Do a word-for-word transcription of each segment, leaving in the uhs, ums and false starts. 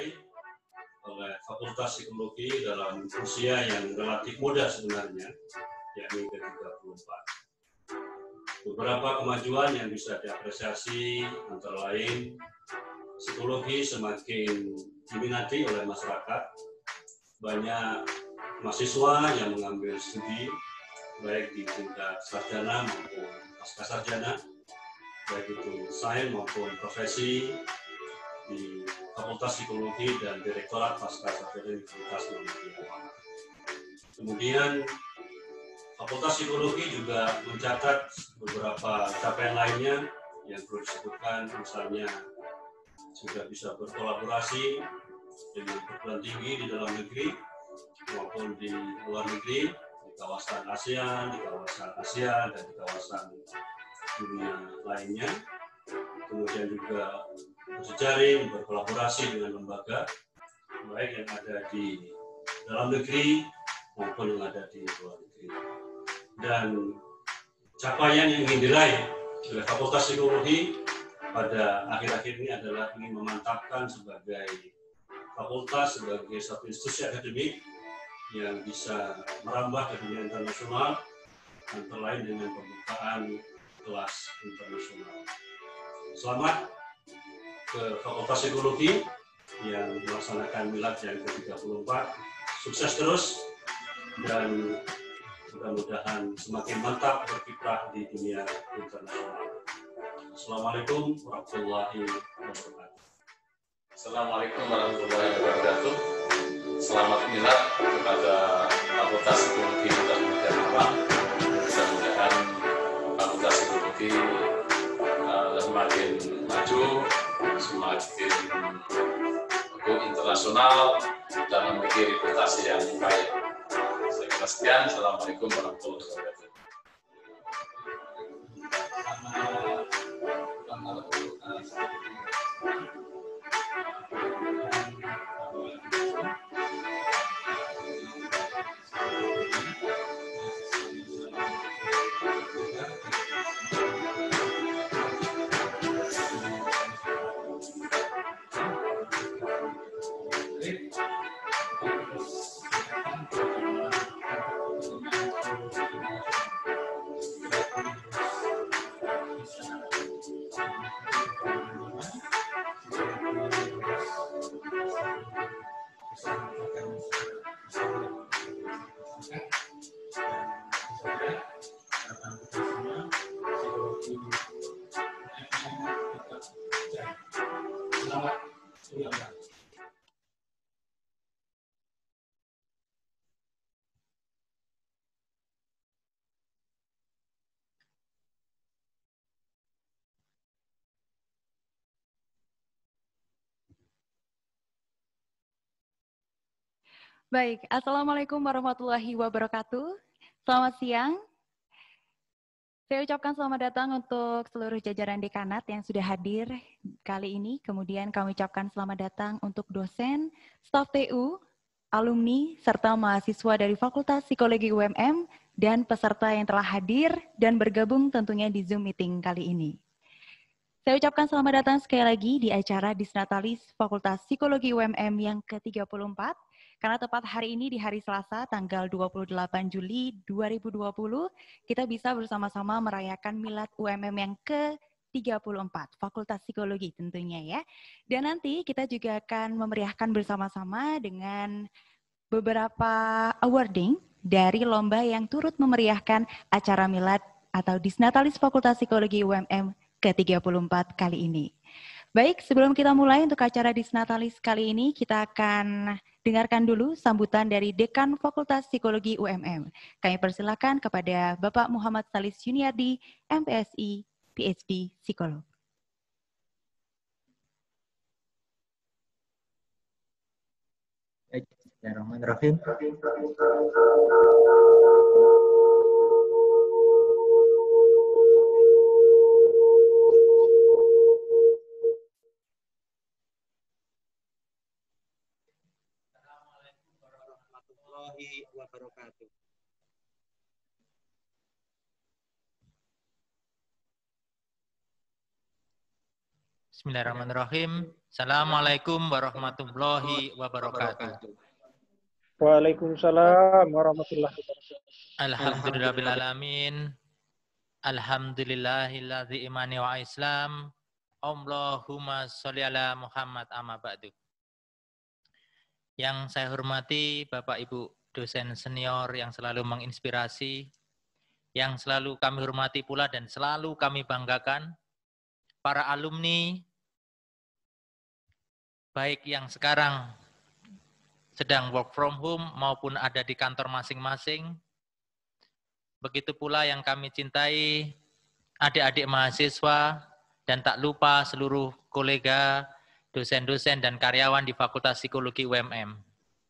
diraih oleh Fakultas Psikologi dalam usia yang relatif muda sebenarnya, yakni ke tiga puluh empat. Beberapa kemajuan yang bisa diapresiasi antara lain psikologi semakin diminati oleh masyarakat, banyak mahasiswa yang mengambil studi baik di tingkat sarjana maupun pasca sarjana, baik itu sains maupun profesi di Fakultas Psikologi dan Direktorat Pasca Sarjana Universitas Muhammadiyah. Kemudian Fakultas Psikologi juga mencatat beberapa capaian lainnya yang perlu disebutkan, misalnya sudah bisa berkolaborasi dengan perguruan tinggi di dalam negeri maupun di luar negeri, di kawasan ASEAN, di kawasan Asia, dan di kawasan dunia lainnya. Kemudian juga berjejaring, berkolaborasi dengan lembaga, baik yang ada di dalam negeri maupun yang ada di luar negeri. Dan capaian yang ingin diraih oleh Fakultas Psikologi pada akhir-akhir ini adalah ingin memantapkan sebagai fakultas, sebagai satu institusi akademik yang bisa merambah ke dunia internasional, antara lain dengan pembukaan kelas internasional. Selamat ke Fakultas Psikologi yang melaksanakan milad yang ke tiga puluh empat. Sukses terus dan mudah-mudahan semakin mantap berkiprah di dunia internasional. Assalamualaikum warahmatullahi wabarakatuh. Assalamualaikum warahmatullahi wabarakatuh. Selamat milad kepada Fakultas Psikologi Universitas Malang. Mudah-mudahan Fakultas Psikologi uh, semakin maju, semakin go internasional dan memiliki reputasi yang baik. Saya kira sekian. Assalamualaikum warahmatullahi wabarakatuh. Baik, Assalamualaikum warahmatullahi wabarakatuh. Selamat siang. Saya ucapkan selamat datang untuk seluruh jajaran dekanat yang sudah hadir kali ini. Kemudian kami ucapkan selamat datang untuk dosen, staf T U, alumni, serta mahasiswa dari Fakultas Psikologi U M M, dan peserta yang telah hadir dan bergabung tentunya di Zoom meeting kali ini. Saya ucapkan selamat datang sekali lagi di acara Disnatalis Fakultas Psikologi U M M yang ke tiga puluh empat. Karena tepat hari ini di hari Selasa tanggal dua puluh delapan Juli dua ribu dua puluh, kita bisa bersama-sama merayakan milad U M M yang ke tiga puluh empat, Fakultas Psikologi tentunya ya. Dan nanti kita juga akan memeriahkan bersama-sama dengan beberapa awarding dari lomba yang turut memeriahkan acara milad atau Disnatalis Fakultas Psikologi U M M ke tiga puluh empat kali ini. Baik, sebelum kita mulai untuk acara Disnatalis kali ini, kita akan dengarkan dulu sambutan dari Dekan Fakultas Psikologi U M M. Kami persilakan kepada Bapak Muhammad Salis Yuniardi, M P S I, P H D, Psikolog. Baik, Bismillahirrahmanirrahim. Wabarakatuh. Bismillahirrahmanirrahim. Assalamualaikum warahmatullahi wabarakatuh. Waalaikumsalam warahmatullahi wabarakatuh. Alhamdulillahirrahmanirrahim. Alhamdulillahilladzi imani wa islam. Allahumma sholli ala Muhammad amma ba'du. Yang saya hormati Bapak Ibu dosen senior yang selalu menginspirasi, yang selalu kami hormati pula dan selalu kami banggakan, para alumni, baik yang sekarang sedang work from home maupun ada di kantor masing-masing. Begitu pula yang kami cintai, adik-adik mahasiswa, dan tak lupa seluruh kolega, dosen-dosen, dan karyawan di Fakultas Psikologi U M M.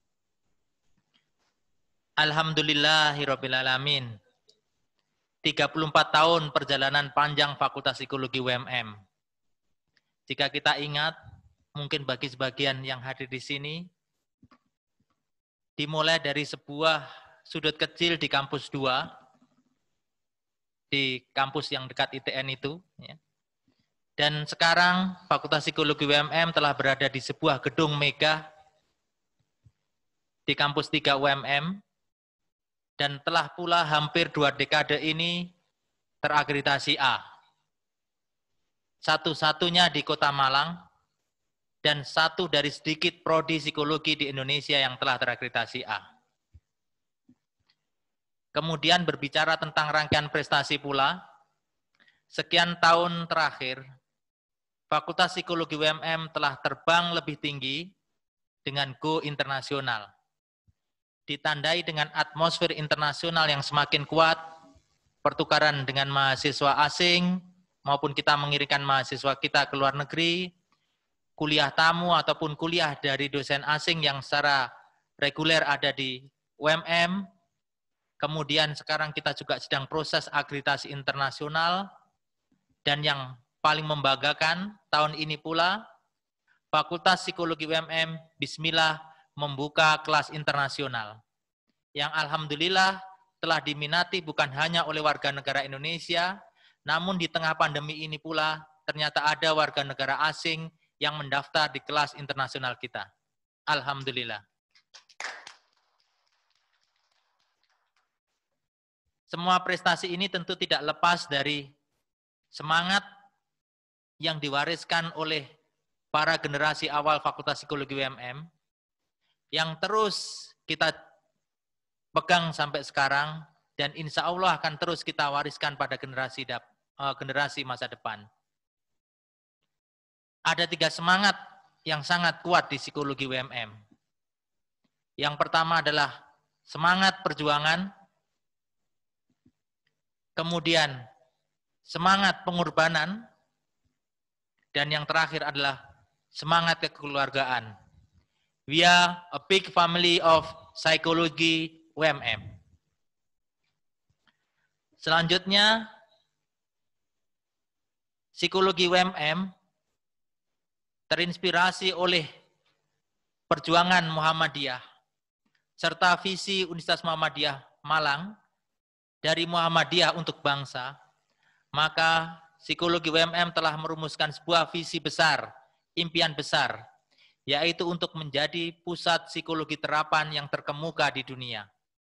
Alhamdulillahirrabbilalamin. tiga puluh empat tahun perjalanan panjang Fakultas Psikologi U M M. Jika kita ingat, mungkin bagi sebagian yang hadir di sini, dimulai dari sebuah sudut kecil di kampus dua, di kampus yang dekat I T N itu, ya. Dan sekarang Fakultas Psikologi U M M telah berada di sebuah gedung megah di kampus tiga U M M, dan telah pula hampir dua dekade ini terakreditasi A. Satu-satunya di Kota Malang, dan satu dari sedikit prodi psikologi di Indonesia yang telah terakreditasi A. Kemudian berbicara tentang rangkaian prestasi pula, sekian tahun terakhir, Fakultas Psikologi U M M telah terbang lebih tinggi dengan go internasional. Ditandai dengan atmosfer internasional yang semakin kuat, pertukaran dengan mahasiswa asing, maupun kita mengirimkan mahasiswa kita ke luar negeri, kuliah tamu ataupun kuliah dari dosen asing yang secara reguler ada di U M M, kemudian sekarang kita juga sedang proses akreditasi internasional, dan yang paling membanggakan tahun ini pula, Fakultas Psikologi U M M, bismillah, membuka kelas internasional, yang alhamdulillah telah diminati bukan hanya oleh warga negara Indonesia, namun di tengah pandemi ini pula, ternyata ada warga negara asing yang mendaftar di kelas internasional kita. Alhamdulillah. Semua prestasi ini tentu tidak lepas dari semangat yang diwariskan oleh para generasi awal Fakultas Psikologi U M M, yang terus kita pegang sampai sekarang, dan insya Allah akan terus kita wariskan pada generasi, generasi masa depan. Ada tiga semangat yang sangat kuat di Psikologi U M M. Yang pertama adalah semangat perjuangan, kemudian semangat pengorbanan, dan yang terakhir adalah semangat kekeluargaan. We are a big family of Psychology U M M. Selanjutnya, Psikologi U M M terinspirasi oleh perjuangan Muhammadiyah serta visi Universitas Muhammadiyah Malang dari Muhammadiyah untuk bangsa, maka Psikologi U M M telah merumuskan sebuah visi besar, impian besar, yaitu untuk menjadi pusat psikologi terapan yang terkemuka di dunia.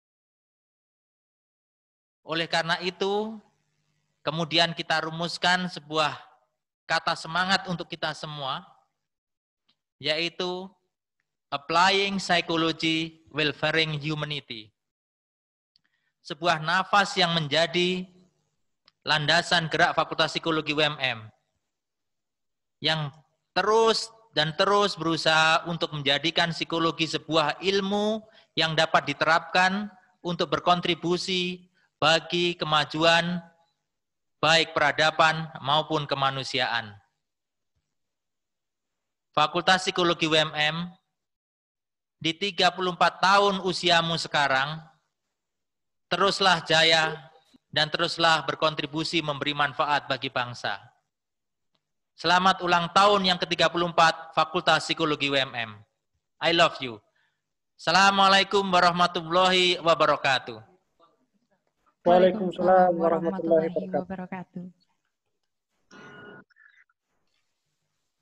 Oleh karena itu, kemudian kita rumuskan sebuah kata semangat untuk kita semua, yaitu Applying Psychology Welfaring Humanity. Sebuah nafas yang menjadi landasan gerak Fakultas Psikologi U M M, yang terus dan terus berusaha untuk menjadikan psikologi sebuah ilmu yang dapat diterapkan untuk berkontribusi bagi kemajuan baik peradaban maupun kemanusiaan. Fakultas Psikologi U M M di tiga puluh empat tahun usiamu sekarang, teruslah jaya dan teruslah berkontribusi memberi manfaat bagi bangsa. Selamat ulang tahun yang ke tiga puluh empat Fakultas Psikologi U M M. I love you. Assalamualaikum warahmatullahi wabarakatuh. Waalaikumsalam warahmatullahi wabarakatuh.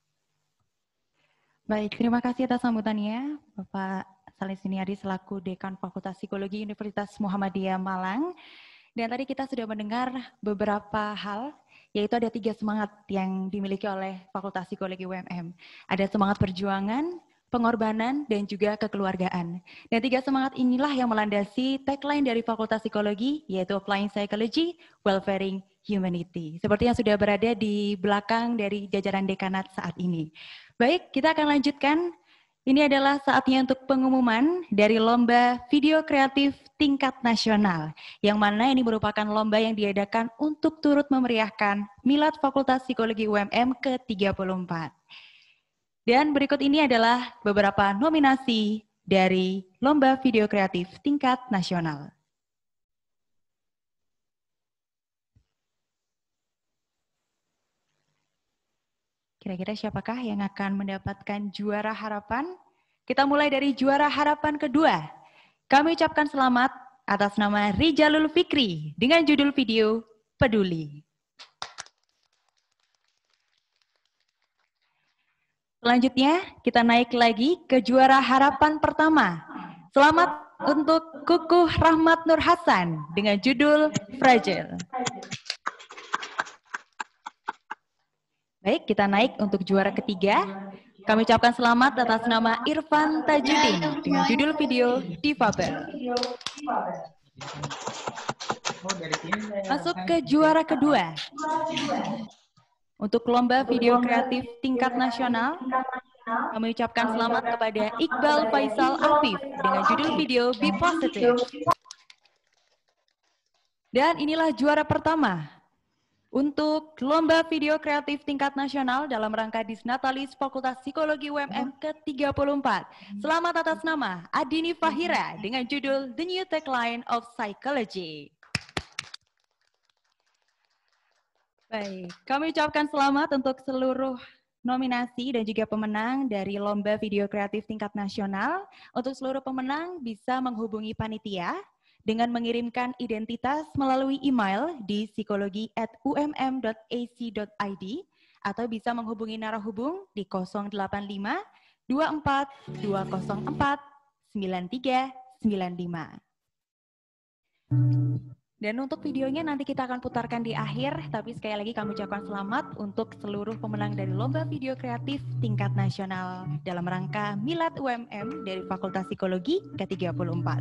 Baik, terima kasih atas sambutannya, Bapak Salis Siniadi selaku Dekan Fakultas Psikologi Universitas Muhammadiyah Malang. Dan tadi kita sudah mendengar beberapa hal, yaitu ada tiga semangat yang dimiliki oleh Fakultas Psikologi U M M. Ada semangat perjuangan, pengorbanan, dan juga kekeluargaan. Dan tiga semangat inilah yang melandasi tagline dari Fakultas Psikologi, yaitu Applying Psychology, Welfaring Humanity. Seperti yang sudah berada di belakang dari jajaran dekanat saat ini. Baik, kita akan lanjutkan. Ini adalah saatnya untuk pengumuman dari Lomba Video Kreatif Tingkat Nasional, yang mana ini merupakan lomba yang diadakan untuk turut memeriahkan Milad Fakultas Psikologi U M M ke tiga puluh empat. Dan berikut ini adalah beberapa nominasi dari Lomba Video Kreatif Tingkat Nasional. Kira-kira siapakah yang akan mendapatkan juara harapan? Kita mulai dari juara harapan kedua. Kami ucapkan selamat atas nama Rijalul Fikri dengan judul video Peduli. Selanjutnya, kita naik lagi ke juara harapan pertama. Selamat untuk Kukuh Rahmat Nur Hasan dengan judul Fragile. Baik, kita naik untuk juara ketiga. Kami ucapkan selamat atas nama Irfan Tajudin dengan judul video Difabel. Masuk ke juara kedua. Untuk lomba video kreatif tingkat nasional, kami ucapkan selamat kepada Iqbal Faisal Afif dengan judul video Be Positive. Dan inilah juara pertama untuk lomba video kreatif tingkat nasional dalam rangka Disnatalis Fakultas Psikologi U M M ke tiga puluh empat. Selamat atas nama Adini Fahira dengan judul The New Tagline of Psychology. Baik, kami ucapkan selamat untuk seluruh nominasi dan juga pemenang dari lomba video kreatif tingkat nasional. Untuk seluruh pemenang bisa menghubungi panitia dengan mengirimkan identitas melalui email di psikologi at u m m dot a c dot i d atau bisa menghubungi narahubung di nol delapan lima dua empat dua nol empat sembilan tiga sembilan lima. Dan untuk videonya nanti kita akan putarkan di akhir, tapi sekali lagi kami ucapkan selamat untuk seluruh pemenang dari lomba video kreatif tingkat nasional dalam rangka Milad U M M dari Fakultas Psikologi ke tiga puluh empat.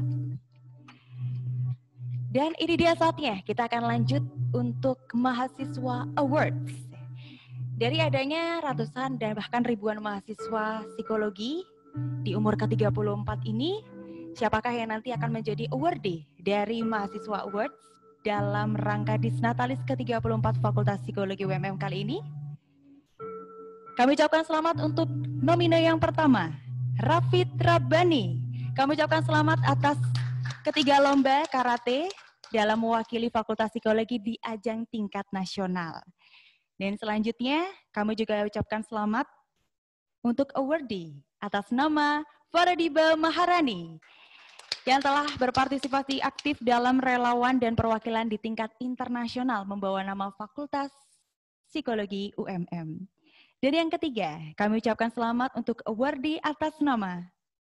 Dan ini dia saatnya, kita akan lanjut untuk Mahasiswa Awards. Dari adanya ratusan dan bahkan ribuan mahasiswa psikologi di umur ke tiga puluh empat ini, siapakah yang nanti akan menjadi awardee dari Mahasiswa Awards dalam rangka Disnatalis ke tiga puluh empat Fakultas Psikologi U M M kali ini? Kami ucapkan selamat untuk nomine yang pertama, Rafid Rabbani. Kami ucapkan selamat atas ketiga lomba karate dalam mewakili Fakultas Psikologi di ajang tingkat nasional. Dan selanjutnya, kami juga ucapkan selamat untuk awardee atas nama Faradiba Maharani yang telah berpartisipasi aktif dalam relawan dan perwakilan di tingkat internasional membawa nama Fakultas Psikologi U M M. Dan yang ketiga, kami ucapkan selamat untuk awardee atas nama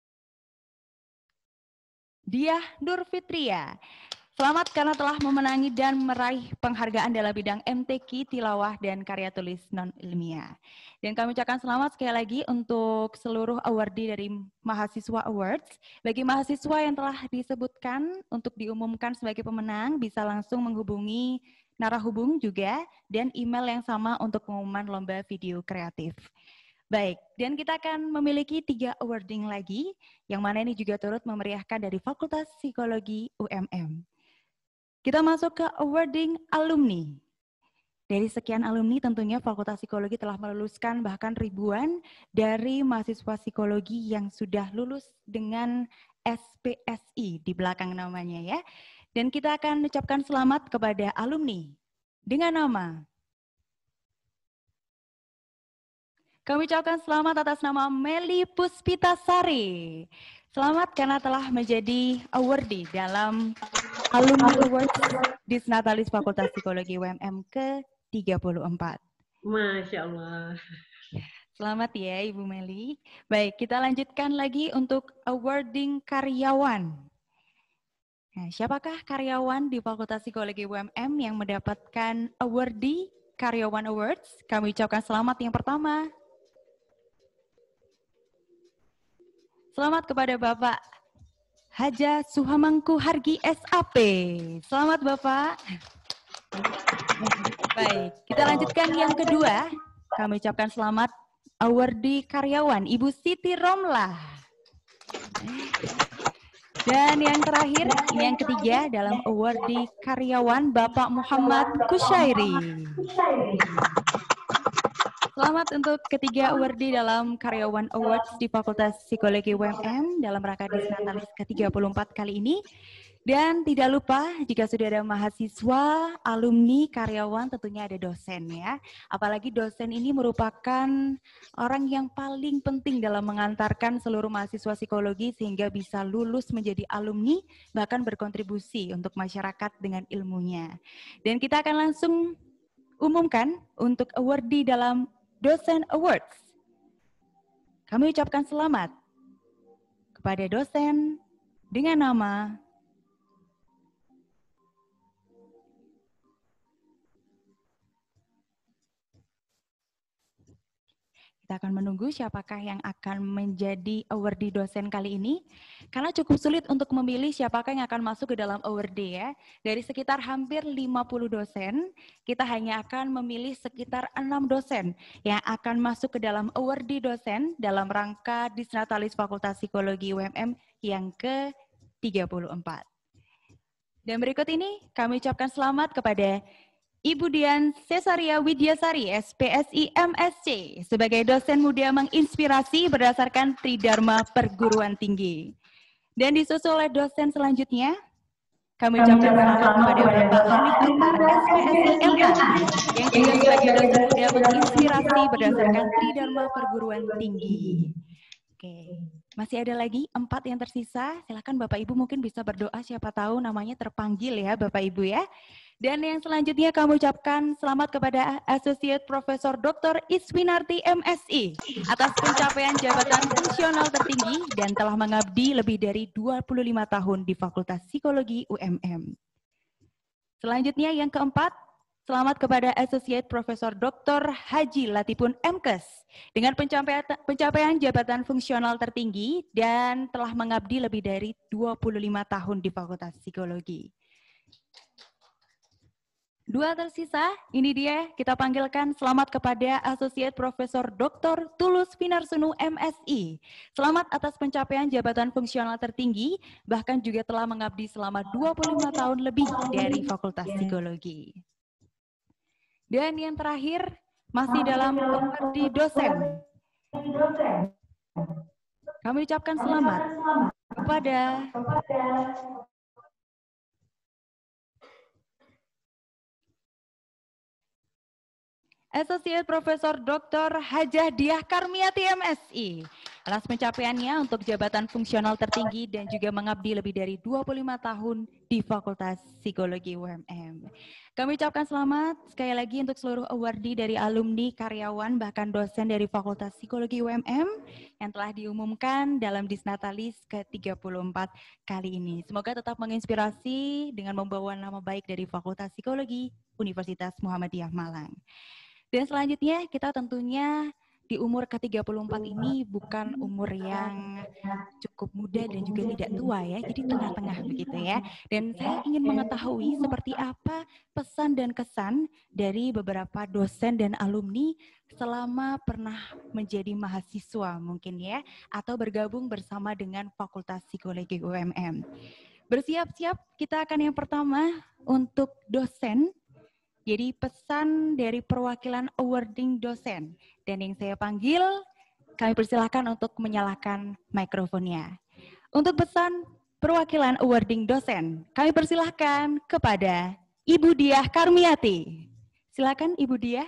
Diah Nur Fitria. Selamat karena telah memenangi dan meraih penghargaan dalam bidang M T Q, tilawah, dan karya tulis non-ilmiah. Dan kami ucapkan selamat sekali lagi untuk seluruh awardee dari Mahasiswa Awards. Bagi mahasiswa yang telah disebutkan untuk diumumkan sebagai pemenang, bisa langsung menghubungi narahubung juga, dan email yang sama untuk pengumuman lomba video kreatif. Baik, dan kita akan memiliki tiga awarding lagi, yang mana ini juga turut memeriahkan dari Fakultas Psikologi U M M. Kita masuk ke awarding alumni. Dari sekian alumni tentunya Fakultas Psikologi telah meluluskan bahkan ribuan dari mahasiswa psikologi yang sudah lulus dengan S P S I di belakang namanya ya. Dan kita akan ucapkan selamat kepada alumni dengan nama. Kami ucapkan selamat atas nama Meli Puspitasari. Selamat karena telah menjadi awardee dalam Alumni Awards Disnatalis Fakultas Psikologi U M M ke tiga puluh empat. Masya Allah. Selamat ya Ibu Meli. Baik, kita lanjutkan lagi untuk awarding karyawan. Nah, siapakah karyawan di Fakultas Psikologi U M M yang mendapatkan awardee Karyawan Awards? Kami ucapkan selamat yang pertama. Selamat kepada Bapak Haja Suhamangku Hargi S A P. Selamat Bapak. Baik, kita lanjutkan yang kedua. Kami ucapkan selamat awardee karyawan Ibu Siti Romlah. Dan yang terakhir, ini yang ketiga dalam awardee karyawan Bapak Muhammad Kusyairi. Selamat untuk ketiga awardee dalam Karyawan Awards di Fakultas Psikologi U M M dalam rangka Disnatalis ke tiga puluh empat kali ini. Dan tidak lupa jika sudah ada mahasiswa, alumni, karyawan, tentunya ada dosen ya. Apalagi dosen ini merupakan orang yang paling penting dalam mengantarkan seluruh mahasiswa psikologi sehingga bisa lulus menjadi alumni, bahkan berkontribusi untuk masyarakat dengan ilmunya. Dan kita akan langsung umumkan untuk awardee dalam Dosen Awards. Kami ucapkan selamat kepada dosen dengan nama kita akan menunggu siapakah yang akan menjadi awardee dosen kali ini. Karena cukup sulit untuk memilih siapakah yang akan masuk ke dalam awardee ya. Dari sekitar hampir lima puluh dosen, kita hanya akan memilih sekitar enam dosen yang akan masuk ke dalam awardee dosen dalam rangka Disnatalis Fakultas Psikologi U M M yang ke tiga puluh empat. Dan berikut ini kami ucapkan selamat kepada Ibu Dian Cesaria Widyasari, S P S I M S C, sebagai dosen muda menginspirasi berdasarkan Tridharma Perguruan Tinggi. Dan disusul oleh dosen selanjutnya, kami ucapkan selamat kepada Bapak Hamid Akbar, S P S I M H, yang juga sebagai dosen muda menginspirasi berdasarkan Tridharma Perguruan Tinggi. Oke, masih ada lagi empat yang tersisa. Silakan Bapak Ibu mungkin bisa berdoa, siapa tahu namanya terpanggil ya Bapak Ibu ya. Dan yang selanjutnya kami ucapkan selamat kepada Associate Profesor Doktor Iswinarti M Si atas pencapaian jabatan fungsional tertinggi dan telah mengabdi lebih dari dua puluh lima tahun di Fakultas Psikologi U M M. Selanjutnya yang keempat, selamat kepada Associate Profesor Doktor Haji Latifun M Kes dengan pencapaian, pencapaian jabatan fungsional tertinggi dan telah mengabdi lebih dari dua puluh lima tahun di Fakultas Psikologi. Dua tersisa, ini dia kita panggilkan selamat kepada Associate Profesor Doktor Tulus Finarsunu M Si. Selamat atas pencapaian jabatan fungsional tertinggi, bahkan juga telah mengabdi selama dua puluh lima tahun lebih dari Fakultas Psikologi. Dan yang terakhir, masih dalam awardee dosen. Kami ucapkan selamat kepada Associate Profesor Doktor Hajah Diah Karmiati M Si atas pencapaiannya untuk jabatan fungsional tertinggi dan juga mengabdi lebih dari dua puluh lima tahun di Fakultas Psikologi U M M. Kami ucapkan selamat sekali lagi untuk seluruh awardee dari alumni, karyawan, bahkan dosen dari Fakultas Psikologi U M M yang telah diumumkan dalam Disnatalis ke tiga puluh empat kali ini. Semoga tetap menginspirasi dengan membawa nama baik dari Fakultas Psikologi Universitas Muhammadiyah Malang. Dan selanjutnya kita tentunya di umur ke tiga puluh empat ini bukan umur yang cukup muda dan juga tidak tua ya, jadi tengah-tengah begitu ya. Dan saya ingin mengetahui seperti apa pesan dan kesan dari beberapa dosen dan alumni selama pernah menjadi mahasiswa mungkin ya, atau bergabung bersama dengan Fakultas Psikologi U M M. Bersiap-siap, kita akan yang pertama untuk dosen. Jadi pesan dari perwakilan awarding dosen. Dan yang saya panggil, kami persilahkan untuk menyalakan mikrofonnya. Untuk pesan perwakilan awarding dosen, kami persilahkan kepada Ibu Diah Karmiati. Silakan Ibu Diah.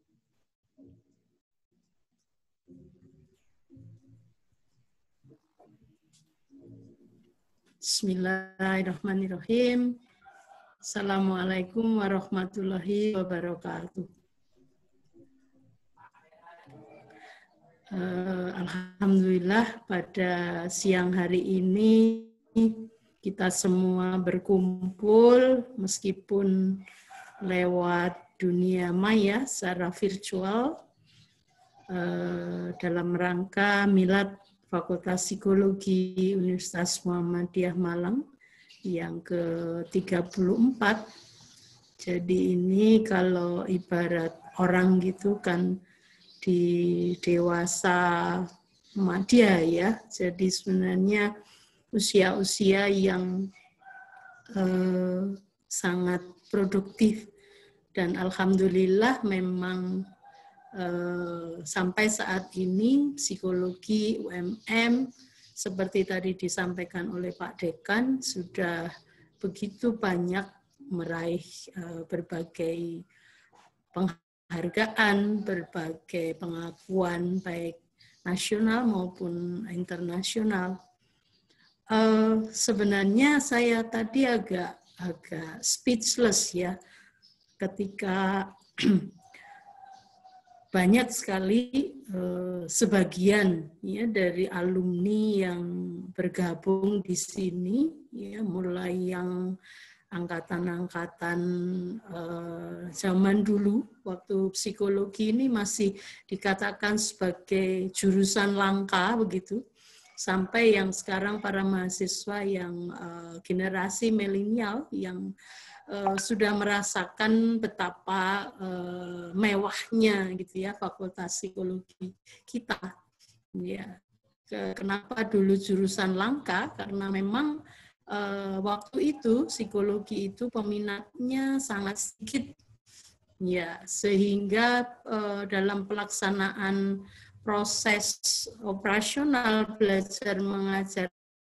Bismillahirrahmanirrahim. Assalamualaikum warahmatullahi wabarakatuh. Uh, Alhamdulillah pada siang hari ini kita semua berkumpul meskipun lewat dunia maya secara virtual uh, dalam rangka milad Fakultas Psikologi Universitas Muhammadiyah Malang yang ke tiga puluh empat. Jadi ini kalau ibarat orang gitu kan di dewasa Muhammadiyah ya. Jadi sebenarnya usia-usia yang eh, sangat produktif dan alhamdulillah memang eh, sampai saat ini psikologi U M M seperti tadi disampaikan oleh Pak Dekan sudah begitu banyak meraih eh, berbagai penghargaan hargaan, berbagai pengakuan baik nasional maupun internasional. Uh, sebenarnya saya tadi agak agak speechless ya ketika banyak sekali uh, sebagian ya dari alumni yang bergabung di sini ya mulai yang angkatan-angkatan eh, zaman dulu, waktu psikologi ini masih dikatakan sebagai jurusan langka, begitu, sampai yang sekarang para mahasiswa yang eh, generasi milenial yang eh, sudah merasakan betapa eh, mewahnya gitu ya Fakultas Psikologi kita. Ya, kenapa dulu jurusan langka? Karena memang Uh, waktu itu psikologi itu peminatnya sangat sedikit ya sehingga uh, dalam pelaksanaan proses operasional belajar mengajar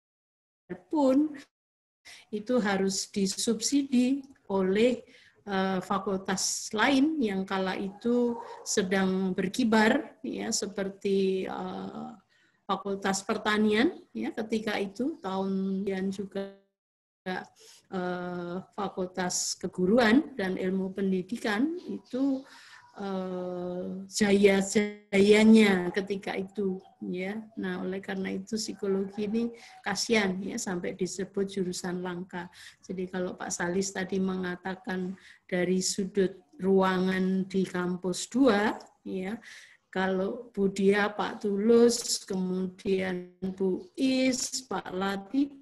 pun itu harus disubsidi oleh uh, fakultas lain yang kala itu sedang berkibar ya seperti uh, Fakultas Pertanian ya ketika itu tahun yang juga eh, Fakultas Keguruan dan Ilmu Pendidikan itu eh, jaya-jayanya ketika itu ya. Nah, oleh karena itu psikologi ini kasihan ya sampai disebut jurusan langka. Jadi kalau Pak Salis tadi mengatakan dari sudut ruangan di kampus dua ya, kalau Bu Dia, Pak Tulus, kemudian Bu Is, Pak Latif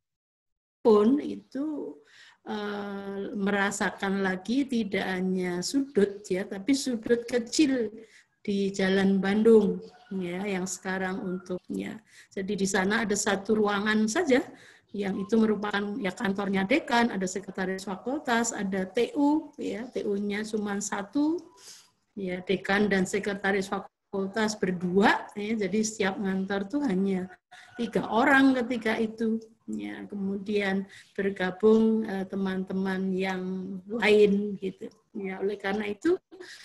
pun itu uh, merasakan lagi tidak hanya sudut ya, tapi sudut kecil di Jalan Bandung ya, yang sekarang untuknya. Jadi di sana ada satu ruangan saja yang itu merupakan ya kantornya dekan, ada sekretaris fakultas, ada T U ya, T U-nya cuma satu. Ya, dekan dan sekretaris fakultas berdua, ya, jadi setiap ngantor tuh hanya tiga orang ketika itu. Ya, kemudian bergabung teman-teman eh, yang lain gitu. Ya, oleh karena itu,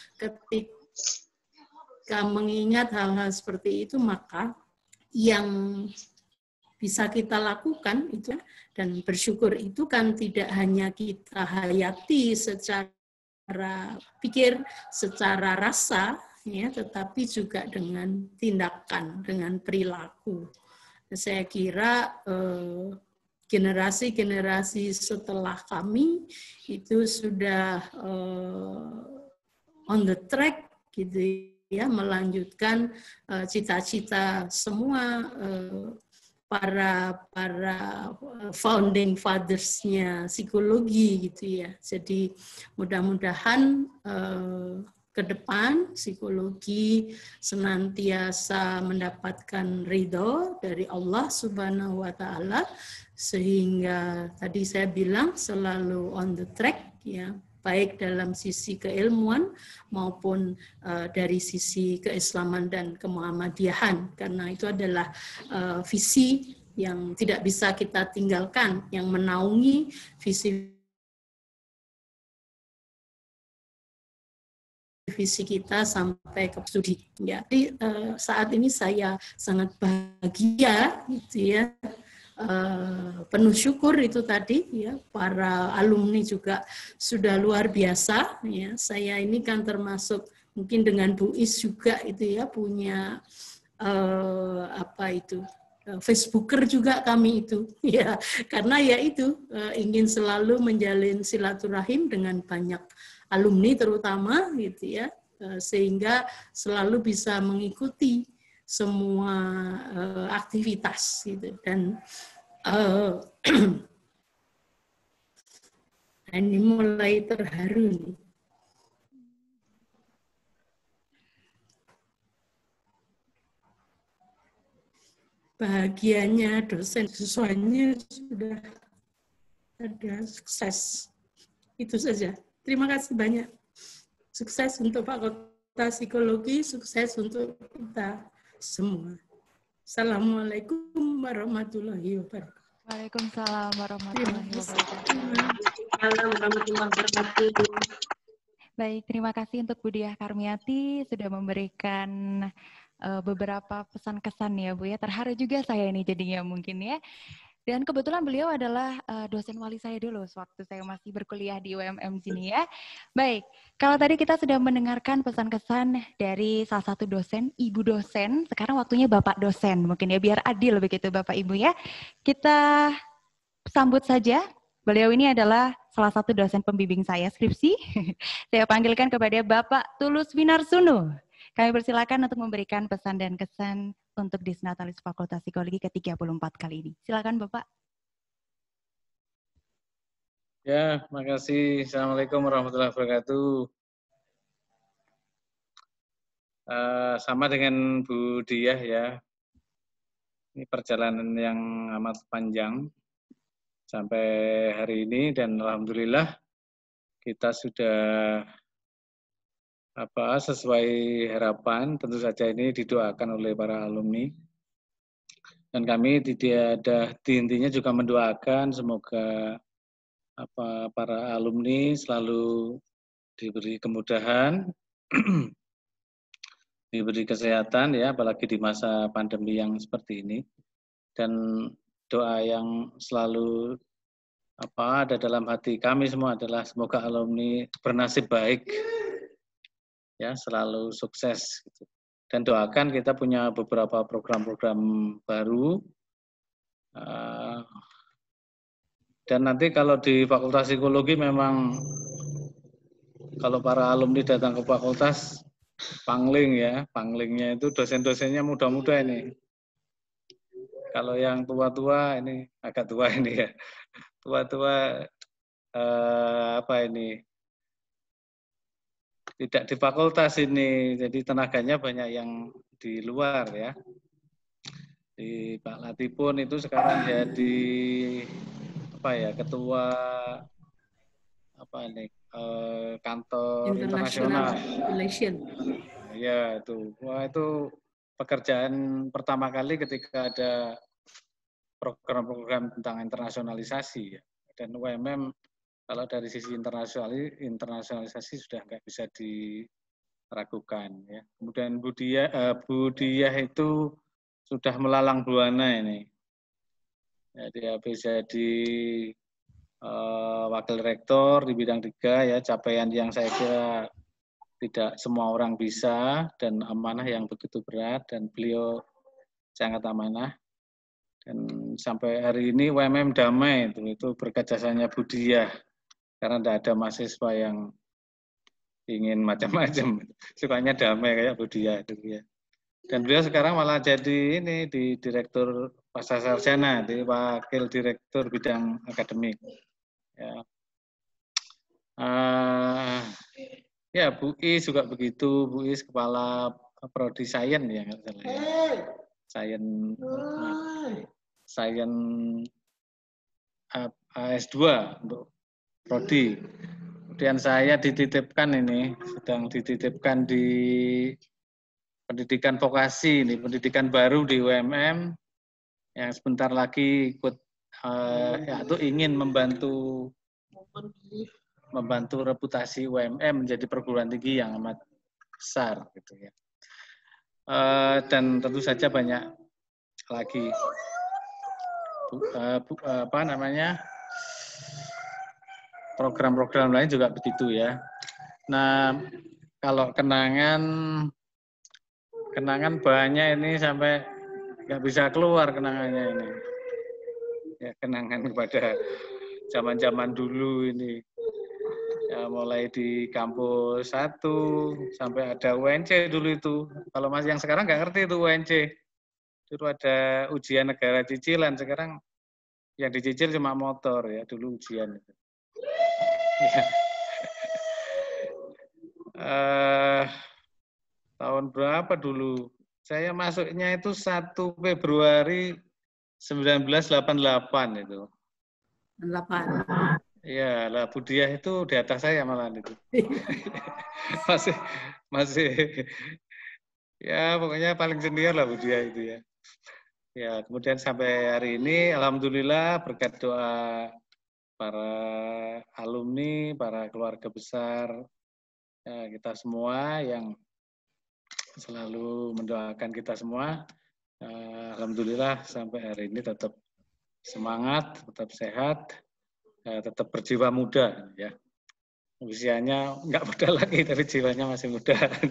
ketika mengingat hal-hal seperti itu, maka yang bisa kita lakukan itu dan bersyukur itu kan tidak hanya kita hayati secara secara pikir, secara rasa, ya, tetapi juga dengan tindakan, dengan perilaku. Saya kira eh, generasi-generasi setelah kami itu sudah eh, on the track, gitu ya, melanjutkan cita-cita eh, semua eh, para para founding fathers-nya psikologi gitu ya. Jadi mudah-mudahan eh, ke depan psikologi senantiasa mendapatkan ridho dari Allah Subhanahu wa taala sehingga tadi saya bilang selalu on the track ya, baik dalam sisi keilmuan maupun uh, dari sisi keislaman dan kemuhammadiyahan, karena itu adalah uh, visi yang tidak bisa kita tinggalkan, yang menaungi visi visi kita sampai ke studi. Ya, jadi uh, saat ini saya sangat bahagia, gitu ya. Uh, penuh syukur itu tadi ya, para alumni juga sudah luar biasa ya. Saya ini kan termasuk mungkin dengan Bu Is juga itu ya punya uh, apa itu uh, Facebooker juga kami itu, ya, karena ya itu uh, ingin selalu menjalin silaturahim dengan banyak alumni terutama, gitu ya, uh, sehingga selalu bisa mengikuti semua uh, aktivitas, gitu. Dan uh, ini mulai terharu nih. Bahagianya dosen siswanya sudah ada sukses. Itu saja. Terima kasih banyak. Sukses untuk Fakultas Psikologi, sukses untuk kita semua. Assalamualaikum warahmatullahi wabarakatuh. Waalaikumsalam warahmatullahi wabarakatuh. Waalaikumsalam warahmatullahi wabarakatuh. Baik, terima kasih untuk Bu Diah Karmiati sudah memberikan uh, beberapa pesan kesan ya Bu ya. Terharu juga saya ini jadinya mungkin ya. Dan kebetulan beliau adalah uh, dosen wali saya dulu waktu saya masih berkuliah di U M M sini ya. Baik, kalau tadi kita sudah mendengarkan pesan-kesan dari salah satu dosen, Ibu dosen, sekarang waktunya Bapak dosen mungkin ya, biar adil begitu Bapak Ibu ya. Kita sambut saja, beliau ini adalah salah satu dosen pembimbing saya skripsi. Saya panggilkan kepada Bapak Tulus Winarsuno. Kami persilakan untuk memberikan pesan dan kesan untuk Disnatalis Fakultas Psikologi ke tiga puluh empat kali ini. Silakan Bapak. Ya, makasih. Assalamualaikum warahmatullahi wabarakatuh. Uh, sama dengan Bu Diah ya. Ini perjalanan yang amat panjang sampai hari ini dan alhamdulillah kita sudah apa sesuai harapan, tentu saja ini didoakan oleh para alumni. Dan kami tidak ada di intinya juga mendoakan semoga apa para alumni selalu diberi kemudahan, diberi kesehatan ya, apalagi di masa pandemi yang seperti ini. Dan doa yang selalu apa ada dalam hati kami semua adalah semoga alumni bernasib baik. Ya, selalu sukses gitu. Dan doakan kita punya beberapa program-program baru uh, dan nanti kalau di Fakultas Psikologi memang kalau para alumni datang ke fakultas pangling ya, panglingnya itu dosen-dosennya muda-muda ini. Kalau yang tua-tua ini agak tua ini ya, tua-tua uh, apa ini tidak di fakultas ini, jadi tenaganya banyak yang di luar ya. Di Pak Lati pun itu sekarang jadi apa ya ketua apa ini eh, kantor internasional. Relation. Ya itu, wah itu pekerjaan pertama kali ketika ada program-program tentang internasionalisasi ya. Dan U M M kalau dari sisi internasional internasionalisasi sudah nggak bisa diragukan ya. Kemudian Bu Diah, eh, Bu Diah itu sudah melalang buana ini. Ya, dia bisa jadi eh, wakil rektor di bidang tiga ya, capaian yang saya kira tidak semua orang bisa dan amanah yang begitu berat dan beliau sangat amanah. Dan sampai hari ini U M M damai itu, itu berkat jasanya Bu Diah. Karena tidak ada mahasiswa yang ingin macam-macam, sukanya damai kayak Bu Diah itu ya. Dan beliau sekarang malah jadi ini di direktur pasca sarjana, di wakil direktur bidang akademik. Ya, uh, ya Bu Is juga begitu, Bu Is kepala prodi sains ya nggak salah ya. Sains, sains S dua untuk prodi. Kemudian saya dititipkan ini, sedang dititipkan di pendidikan vokasi, ini pendidikan baru di U M M yang sebentar lagi ikut, eh, ya, itu ingin membantu membantu reputasi U M M menjadi perguruan tinggi yang amat besar, gitu ya. Eh, dan tentu saja banyak lagi, bu, eh, bu, apa namanya? program-program lain juga begitu ya. Nah, kalau kenangan kenangan banyak ini sampai nggak bisa keluar kenangannya ini. Ya, kenangan kepada zaman-zaman dulu ini. Ya, mulai di kampus satu sampai ada U N C dulu itu. Kalau masih yang sekarang nggak ngerti itu U N C. Dulu ada ujian negara cicilan, sekarang yang dicicil cuma motor ya, dulu ujian itu. Ya. Uh, tahun berapa dulu? Saya masuknya itu satu Februari seribu sembilan ratus delapan puluh delapan itu. delapan. Iya, lah Budiah itu di atas saya malah itu. masih masih ya pokoknya paling senior lah Budiah itu ya. Ya, kemudian sampai hari ini alhamdulillah berkat doa para alumni, para keluarga besar ya, kita semua yang selalu mendoakan kita semua. Alhamdulillah sampai hari ini tetap semangat, tetap sehat, tetap berjiwa muda ya. Usianya nggak muda lagi tapi jiwanya masih muda.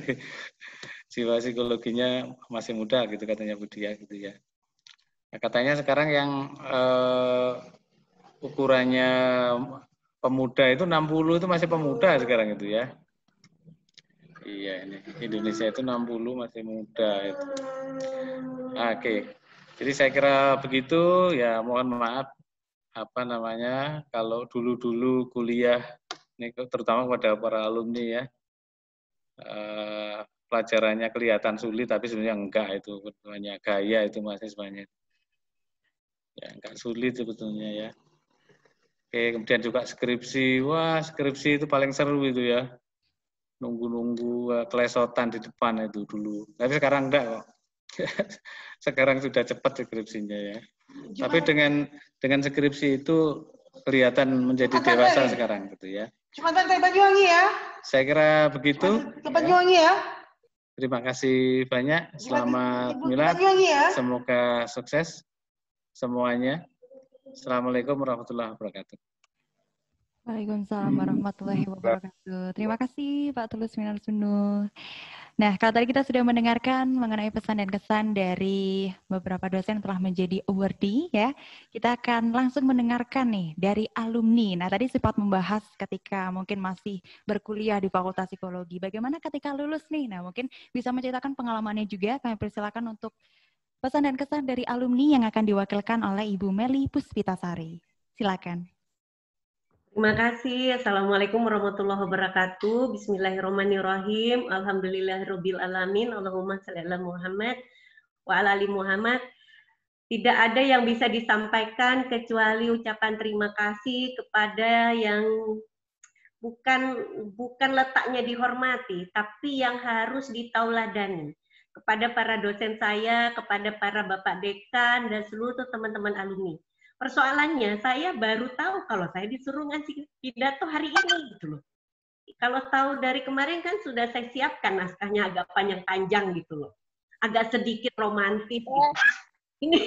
Jiwa psikologinya masih muda gitu katanya Budiah gitu ya. Nah, katanya sekarang yang eh, ukurannya pemuda itu enam puluh itu masih pemuda sekarang itu ya. Iya ini Indonesia itu enam puluh masih muda itu. Oke. Jadi saya kira begitu ya, mohon maaf apa namanya kalau dulu-dulu kuliah ini terutama kepada para alumni ya eh, pelajarannya kelihatan sulit tapi sebenarnya enggak, itu hanya gaya itu masih sebenarnya ya enggak sulit sebetulnya ya. Oke, kemudian juga skripsi, wah skripsi itu paling seru itu ya, nunggu-nunggu kelesotan di depan itu dulu, tapi sekarang enggak kok. Sekarang sudah cepat skripsinya ya. Cuma, tapi dengan dengan skripsi itu kelihatan menjadi dewasa ya sekarang gitu ya. Cuma dari Banyuwangi ya. Saya kira begitu. Ke Banyuwangi ya. Terima kasih banyak. Selamat milad. Ya. Semoga sukses semuanya. Assalamualaikum warahmatullahi wabarakatuh. Waalaikumsalam warahmatullahi wabarakatuh. Terima kasih Pak Tulus Minarsunul. Nah, kalau tadi kita sudah mendengarkan mengenai pesan dan kesan dari beberapa dosen yang telah menjadi awardee, ya, kita akan langsung mendengarkan nih dari alumni. Nah, tadi sempat membahas ketika mungkin masih berkuliah di Fakultas Psikologi. Bagaimana ketika lulus nih? Nah, mungkin bisa menceritakan pengalamannya juga. Kami persilakan untuk pesan dan kesan dari alumni yang akan diwakilkan oleh Ibu Meli Puspitasari. Silakan. Terima kasih. Assalamualaikum warahmatullahi wabarakatuh. Bismillahirrahmanirrahim. Alhamdulillahirabbil alamin. Allahumma shalli ala Muhammad wa ala ali Muhammad. Tidak ada yang bisa disampaikan kecuali ucapan terima kasih kepada yang bukan bukan letaknya dihormati, tapi yang harus ditauladani. Kepada para dosen saya, kepada para Bapak Dekan dan seluruh teman-teman alumni. Persoalannya saya baru tahu kalau saya disuruh ngasih pidato hari ini gitu loh. Kalau tahu dari kemarin kan sudah saya siapkan naskahnya agak panjang-panjang gitu loh. Agak sedikit romantis gitu. Ini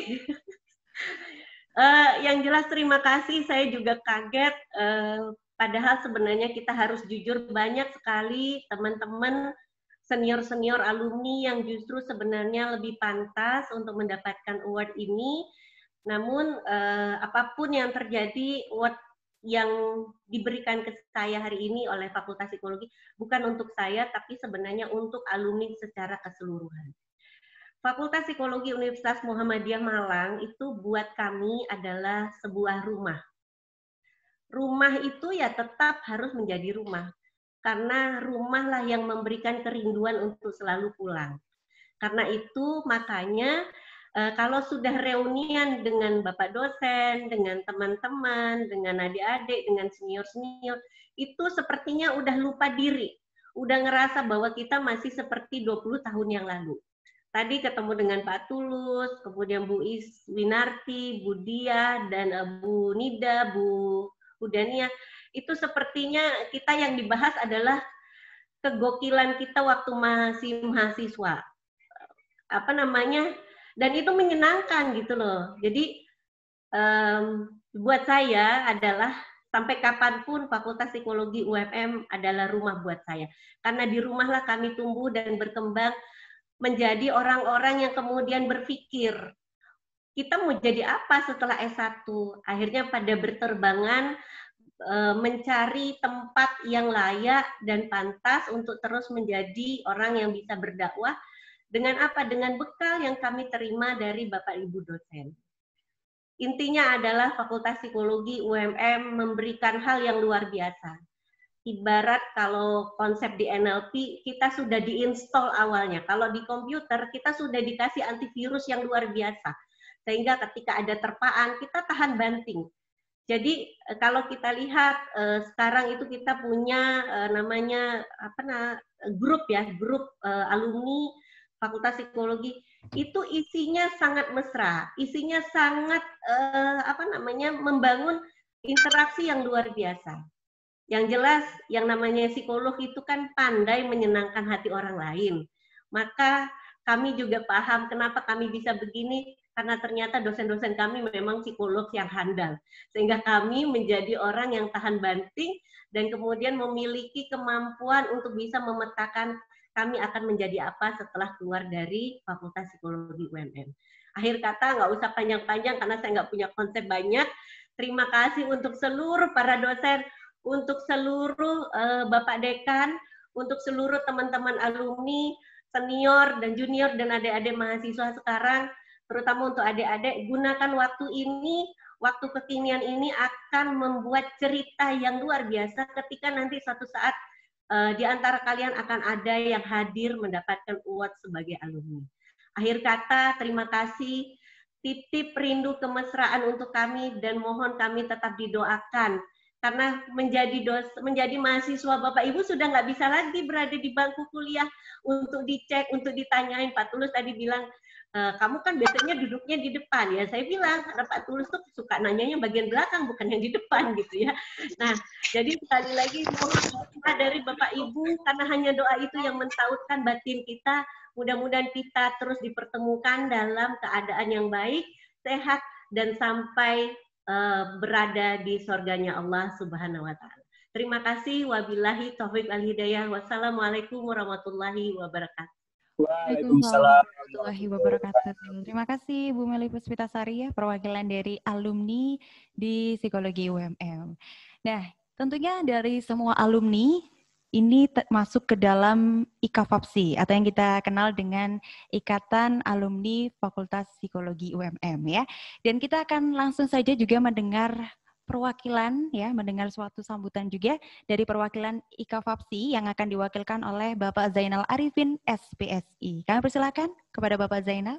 uh, yang jelas terima kasih, saya juga kaget uh, padahal sebenarnya kita harus jujur, banyak sekali teman-teman senior-senior alumni yang justru sebenarnya lebih pantas untuk mendapatkan award ini. Namun eh, apapun yang terjadi, award yang diberikan ke saya hari ini oleh Fakultas Psikologi bukan untuk saya, tapi sebenarnya untuk alumni secara keseluruhan. Fakultas Psikologi Universitas Muhammadiyah Malang itu buat kami adalah sebuah rumah. Rumah itu ya tetap harus menjadi rumah, karena rumahlah yang memberikan kerinduan untuk selalu pulang. Karena itu makanya Uh, kalau sudah reunian dengan Bapak dosen, dengan teman-teman, dengan adik-adik, dengan senior-senior, itu sepertinya udah lupa diri. Udah ngerasa bahwa kita masih seperti dua puluh tahun yang lalu. Tadi ketemu dengan Pak Tulus, kemudian Bu Iswinarti, Bu Dia, dan uh, Bu Nida, Bu Udania. Itu sepertinya kita yang dibahas adalah kegokilan kita waktu masih mahasiswa. Apa namanya? Dan itu menyenangkan gitu loh. Jadi um, buat saya adalah sampai kapanpun Fakultas Psikologi U M M adalah rumah buat saya. Karena di rumahlah kami tumbuh dan berkembang menjadi orang-orang yang kemudian berpikir, kita mau jadi apa setelah S satu? Akhirnya pada berterbangan e, mencari tempat yang layak dan pantas untuk terus menjadi orang yang bisa berdakwah dengan apa? Dengan bekal yang kami terima dari Bapak Ibu dosen. Intinya adalah Fakultas Psikologi U M M memberikan hal yang luar biasa. Ibarat kalau konsep di N L P, kita sudah diinstal awalnya. Kalau di komputer, kita sudah dikasih antivirus yang luar biasa. Sehingga ketika ada terpaan, kita tahan banting. Jadi kalau kita lihat eh, sekarang itu kita punya eh, namanya apa nah, grup ya, grup eh, alumni Fakultas Psikologi, itu isinya sangat mesra, isinya sangat eh, apa namanya membangun interaksi yang luar biasa. Yang jelas, yang namanya psikolog itu kan pandai menyenangkan hati orang lain. Maka kami juga paham kenapa kami bisa begini, karena ternyata dosen-dosen kami memang psikolog yang handal. Sehingga kami menjadi orang yang tahan banting dan kemudian memiliki kemampuan untuk bisa memetakan kami akan menjadi apa setelah keluar dari Fakultas Psikologi U M M. Akhir kata, nggak usah panjang-panjang karena saya nggak punya konsep banyak. Terima kasih untuk seluruh para dosen, untuk seluruh uh, Bapak Dekan, untuk seluruh teman-teman alumni, senior dan junior dan adik-adik mahasiswa sekarang, terutama untuk adik-adik, gunakan waktu ini, waktu kekinian ini akan membuat cerita yang luar biasa ketika nanti suatu saat uh, di antara kalian akan ada yang hadir mendapatkan award sebagai alumni. Akhir kata, terima kasih, titip rindu kemesraan untuk kami dan mohon kami tetap didoakan. Karena menjadi dos, menjadi mahasiswa Bapak Ibu sudah nggak bisa lagi berada di bangku kuliah untuk dicek, untuk ditanyain. Pak Tulus tadi bilang, e, kamu kan biasanya duduknya di depan ya. Saya bilang, karena Pak Tulus tuh suka nanyanya bagian belakang, bukan yang di depan gitu ya. Nah, jadi sekali lagi mohon doa dari Bapak Ibu, karena hanya doa itu yang mentautkan batin kita. Mudah-mudahan kita terus dipertemukan dalam keadaan yang baik, sehat, dan sampai berada di surganya Allah Subhanahu wa taala. Terima kasih, wabillahi taufiq wal hidayah. Wassalamualaikum warahmatullahi wabarakatuh. Waalaikumsalam warahmatullahi wabarakatuh. Terima kasih Bu Meli Puspitasari ya, perwakilan dari alumni di Psikologi U M M. Nah, tentunya dari semua alumni ini masuk ke dalam I K F A P S I atau yang kita kenal dengan Ikatan Alumni Fakultas Psikologi U M M ya. Dan kita akan langsung saja juga mendengar perwakilan ya, mendengar suatu sambutan juga dari perwakilan I K F A P S I yang akan diwakilkan oleh Bapak Zainal Arifin S P S I. Kami persilakan kepada Bapak Zainal.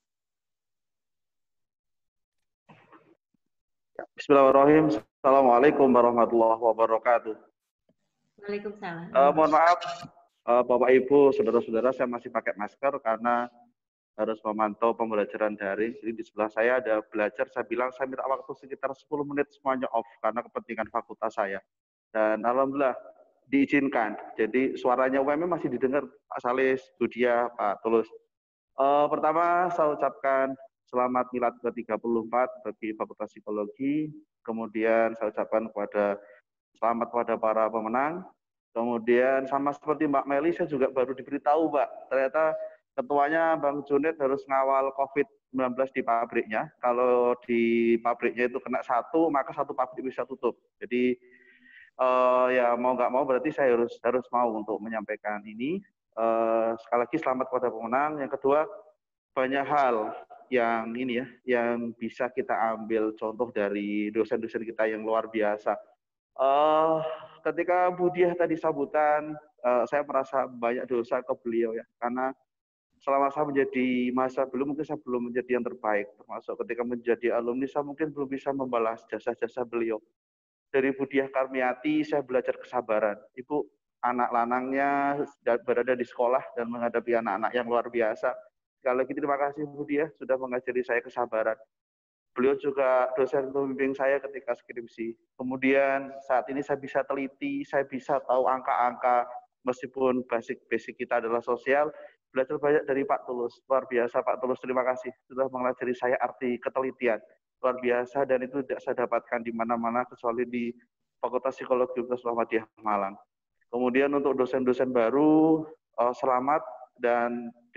Bismillahirrahmanirrahim. Assalamualaikum warahmatullahi wabarakatuh. Waalaikumsalam. Uh, mohon maaf, uh, Bapak Ibu, saudara-saudara, saya masih pakai masker karena harus memantau pembelajaran daring. Jadi di sebelah saya ada belajar, saya bilang saya minta waktu sekitar sepuluh menit semuanya off karena kepentingan fakultas saya. Dan alhamdulillah diizinkan. Jadi suaranya U M M masih didengar Pak Salis, Budia, Pak Tulus. Uh, pertama saya ucapkan selamat milad ke tiga puluh empat bagi Fakultas Psikologi. Kemudian saya ucapkan kepada selamat kepada para pemenang. Kemudian sama seperti Mbak Meli, saya juga baru diberitahu, Mbak. Ternyata ketuanya Bang Junid harus ngawal COVID sembilan belas di pabriknya. Kalau di pabriknya itu kena satu, maka satu pabrik bisa tutup. Jadi uh, ya mau nggak mau berarti saya harus harus mau untuk menyampaikan ini. Uh, sekali lagi selamat kepada pemenang. Yang kedua, banyak hal yang ini ya, yang bisa kita ambil contoh dari dosen-dosen kita yang luar biasa. Uh, ketika Bu Diah tadi sambutan, uh, saya merasa banyak dosa ke beliau ya, karena selama saya menjadi mahasiswa belum mungkin saya belum menjadi yang terbaik, termasuk ketika menjadi alumni saya mungkin belum bisa membalas jasa-jasa beliau. Dari Bu Diah Karmiati saya belajar kesabaran. Ibu anak lanangnya berada di sekolah dan menghadapi anak-anak yang luar biasa. Sekali lagi terima kasih Bu Diah sudah mengajari saya kesabaran. Beliau juga dosen pembimbing saya ketika skripsi. Kemudian saat ini saya bisa teliti, saya bisa tahu angka-angka, meskipun basic-basic kita adalah sosial, belajar banyak dari Pak Tulus. Luar biasa Pak Tulus, terima kasih sudah mengajari saya arti ketelitian. Luar biasa dan itu tidak saya dapatkan di mana-mana kecuali di Fakultas Psikologi Universitas Muhammadiyah Malang. Kemudian untuk dosen-dosen baru, selamat dan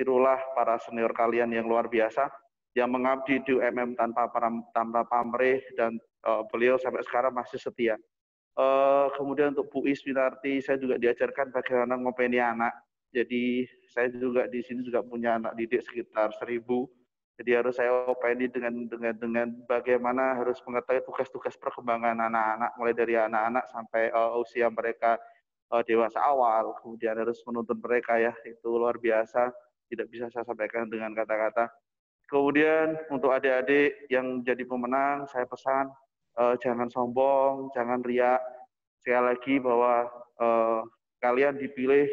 tirulah para senior kalian yang luar biasa, yang mengabdi di U M M tanpa, tanpa pamrih, dan uh, beliau sampai sekarang masih setia. Uh, kemudian untuk Bu Isminarti, saya juga diajarkan bagaimana ngopeni anak. Jadi saya juga di sini juga punya anak didik sekitar seribu. Jadi harus saya openi dengan dengan dengan bagaimana harus mengetahui tugas-tugas perkembangan anak-anak, mulai dari anak-anak sampai uh, usia mereka uh, dewasa awal, kemudian harus menuntun mereka, ya, itu luar biasa, tidak bisa saya sampaikan dengan kata-kata. Kemudian untuk adik-adik yang jadi pemenang, saya pesan uh, jangan sombong, jangan riak. Sekali lagi bahwa uh, kalian dipilih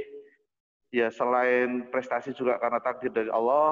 ya selain prestasi juga karena takdir dari Allah.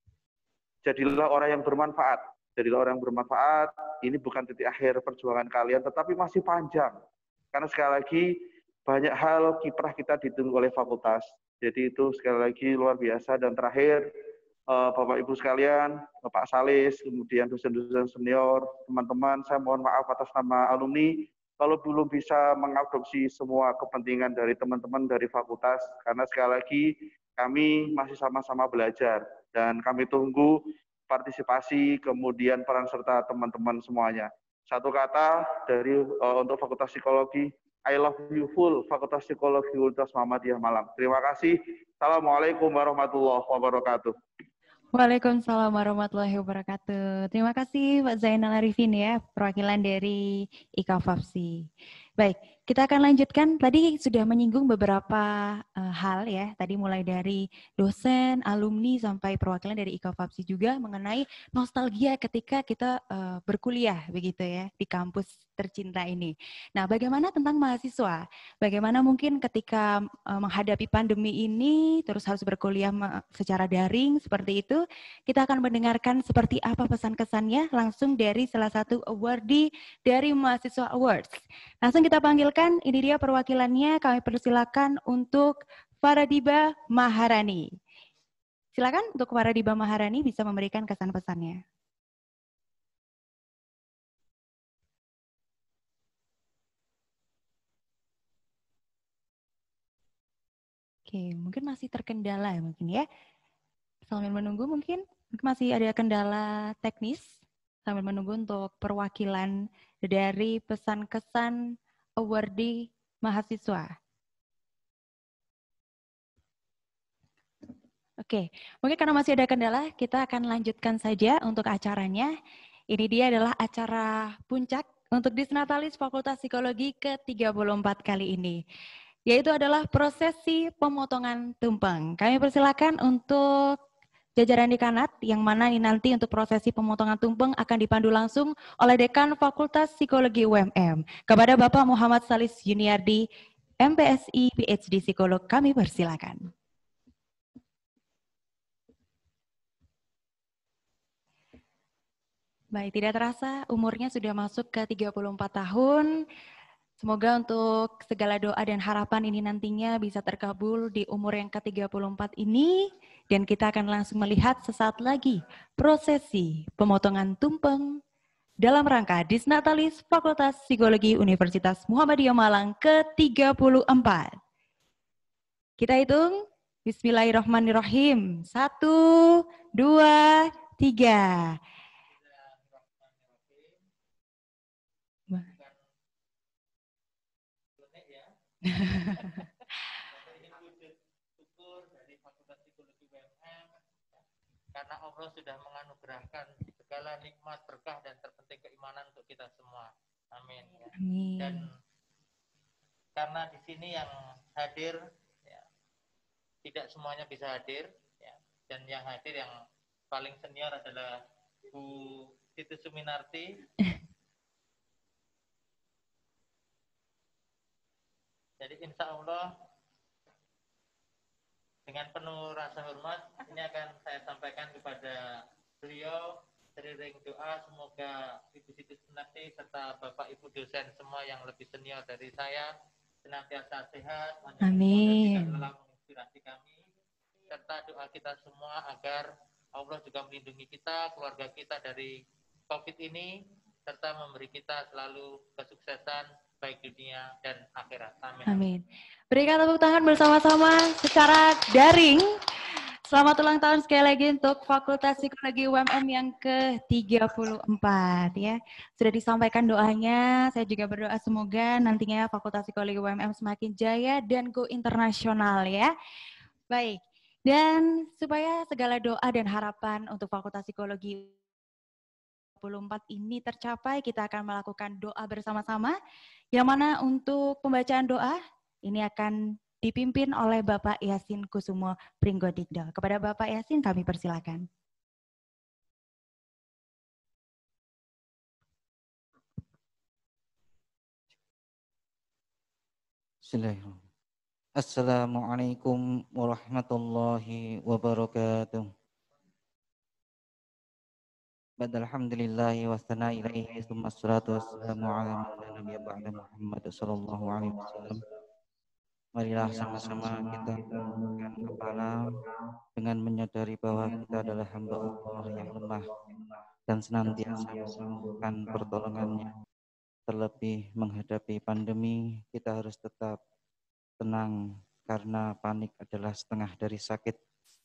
Jadilah orang yang bermanfaat. Jadilah orang yang bermanfaat. Ini bukan titik akhir perjuangan kalian, tetapi masih panjang. Karena sekali lagi, banyak hal kiprah kita ditunggu oleh fakultas. Jadi itu sekali lagi luar biasa. Dan terakhir, Bapak Ibu sekalian, Bapak Salis, kemudian dosen-dosen senior, teman-teman, saya mohon maaf atas nama alumni, kalau belum bisa mengadopsi semua kepentingan dari teman-teman dari fakultas. Karena sekali lagi, kami masih sama-sama belajar. Dan kami tunggu partisipasi, kemudian peran serta teman-teman semuanya. Satu kata dari uh, untuk Fakultas Psikologi, I love you full, Fakultas Psikologi Universitas Muhammadiyah Malang. Terima kasih. Assalamualaikum warahmatullahi wabarakatuh. Waalaikumsalam warahmatullahi wabarakatuh. Terima kasih Pak Zainal Arifin ya, perwakilan dari I K F A P S I. Baik, kita akan lanjutkan. Tadi sudah menyinggung beberapa uh, hal ya. Tadi mulai dari dosen, alumni, sampai perwakilan dari I K F A P S I juga mengenai nostalgia ketika kita uh, berkuliah begitu ya di kampus tercinta ini. Nah, bagaimana tentang mahasiswa? Bagaimana mungkin ketika uh, menghadapi pandemi ini terus harus berkuliah secara daring seperti itu? Kita akan mendengarkan seperti apa pesan-kesannya langsung dari salah satu awardee dari Mahasiswa Awards. Langsung kita panggilkan, ini dia perwakilannya, kami persilakan untuk Faradiba Maharani. Silakan untuk Faradiba Maharani bisa memberikan kesan-pesannya. Oke, mungkin masih terkendala ya mungkin ya. Sambil menunggu mungkin, mungkin masih ada kendala teknis. Sambil menunggu untuk perwakilan dari pesan-kesan awardee mahasiswa. Oke, mungkin karena masih ada kendala, kita akan lanjutkan saja untuk acaranya. Ini dia adalah acara puncak untuk Disnatalis Fakultas Psikologi ke tiga puluh empat kali ini, yaitu adalah prosesi pemotongan tumpeng. Kami persilakan untuk jajaran dekanat, yang mana ini nanti untuk prosesi pemotongan tumpeng akan dipandu langsung oleh Dekan Fakultas Psikologi U M M. Kepada Bapak Muhammad Salis Yuniardi, M P S I, P H D Psikolog, kami persilakan. Baik, tidak terasa umurnya sudah masuk ke tiga puluh empat tahun. Semoga untuk segala doa dan harapan ini nantinya bisa terkabul di umur yang ke tiga puluh empat ini. Dan kita akan langsung melihat sesaat lagi prosesi pemotongan tumpeng dalam rangka Disnatalis Fakultas Psikologi Universitas Muhammadiyah Malang ke tiga puluh empat. Kita hitung, bismillahirrahmanirrahim. Satu, dua, tiga. Karena Allah sudah menganugerahkan segala nikmat, berkah, dan terpenting keimanan untuk kita semua. Amin. Amin. Dan karena di sini yang hadir, ya, tidak semuanya bisa hadir, ya, dan yang hadir yang paling senior adalah Bu Siti Suminarti. Jadi insya Allah dengan penuh rasa hormat ini akan saya sampaikan kepada beliau teriring doa, semoga Ibu Siti Suminarti serta Bapak Ibu dosen semua yang lebih senior dari saya senantiasa sehat, amin, tidak lelah menginspirasi kami, serta doa kita semua agar Allah juga melindungi kita, keluarga kita dari COVID ini, serta memberi kita selalu kesuksesan baik dunia dan akhirat. Amin. Amin. Berikan tepuk tangan bersama-sama secara daring. Selamat ulang tahun sekali lagi untuk Fakultas Psikologi U M M yang ke tiga puluh empat ya. Sudah disampaikan doanya, saya juga berdoa semoga nantinya Fakultas Psikologi U M M semakin jaya dan go internasional ya. Baik, dan supaya segala doa dan harapan untuk Fakultas Psikologi dua ribu dua puluh empat ini tercapai, kita akan melakukan doa bersama-sama. Yang mana untuk pembacaan doa, ini akan dipimpin oleh Bapak Yasin Kusumo Pringgodikdo. Kepada Bapak Yasin kami persilakan. Bismillahirrahmanirrahim. Assalamualaikum warahmatullahi wabarakatuh. Badalhamdulillahi wa sana ilaihi summa salatu wassalamu ala nabiyya ba'da Muhammad sallallahu alaihi wasallam. Marilah sama-sama kita menundukkan kepala dengan menyadari bahwa kita adalah hamba Allah yang lemah dan senantiasa membutuhkan pertolongannya. Terlebih menghadapi pandemi, kita harus tetap tenang karena panik adalah setengah dari sakit,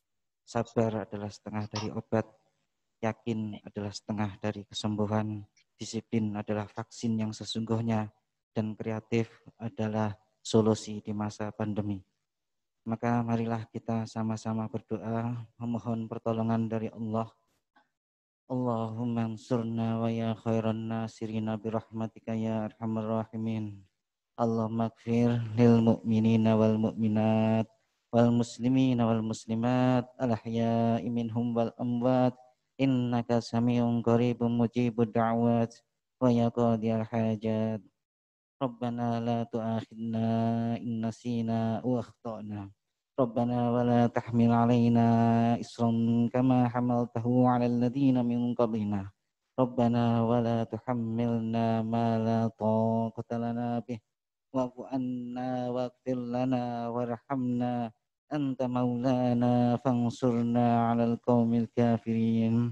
sabar adalah setengah dari obat, yakin adalah setengah dari kesembuhan, disiplin adalah vaksin yang sesungguhnya, dan kreatif adalah solusi di masa pandemi. Maka marilah kita sama-sama berdoa memohon pertolongan dari Allah. Allahumma ansurna wa ya khairan nasirina birahmatika ya arhamar rahimin. Allahumma gfir lil mu'minina wal mu'minat wal muslimina wal muslimat al ahya'i minhum wal amwat innaka sami'un qaribun mujibud da'wat wa ya qadiyal hajat. Rabbana la tu'akhidna in nasina wa akhtana. Rabbana wa la tahmil alaina isran kama hamaltahu 'alal ladzina min qablina. Rabbana wa la tuhammilna ma la taqata lana bih. Wa'fu anna waghfir lana warhamna anta maulana fansurna 'alal qaumil kafirin.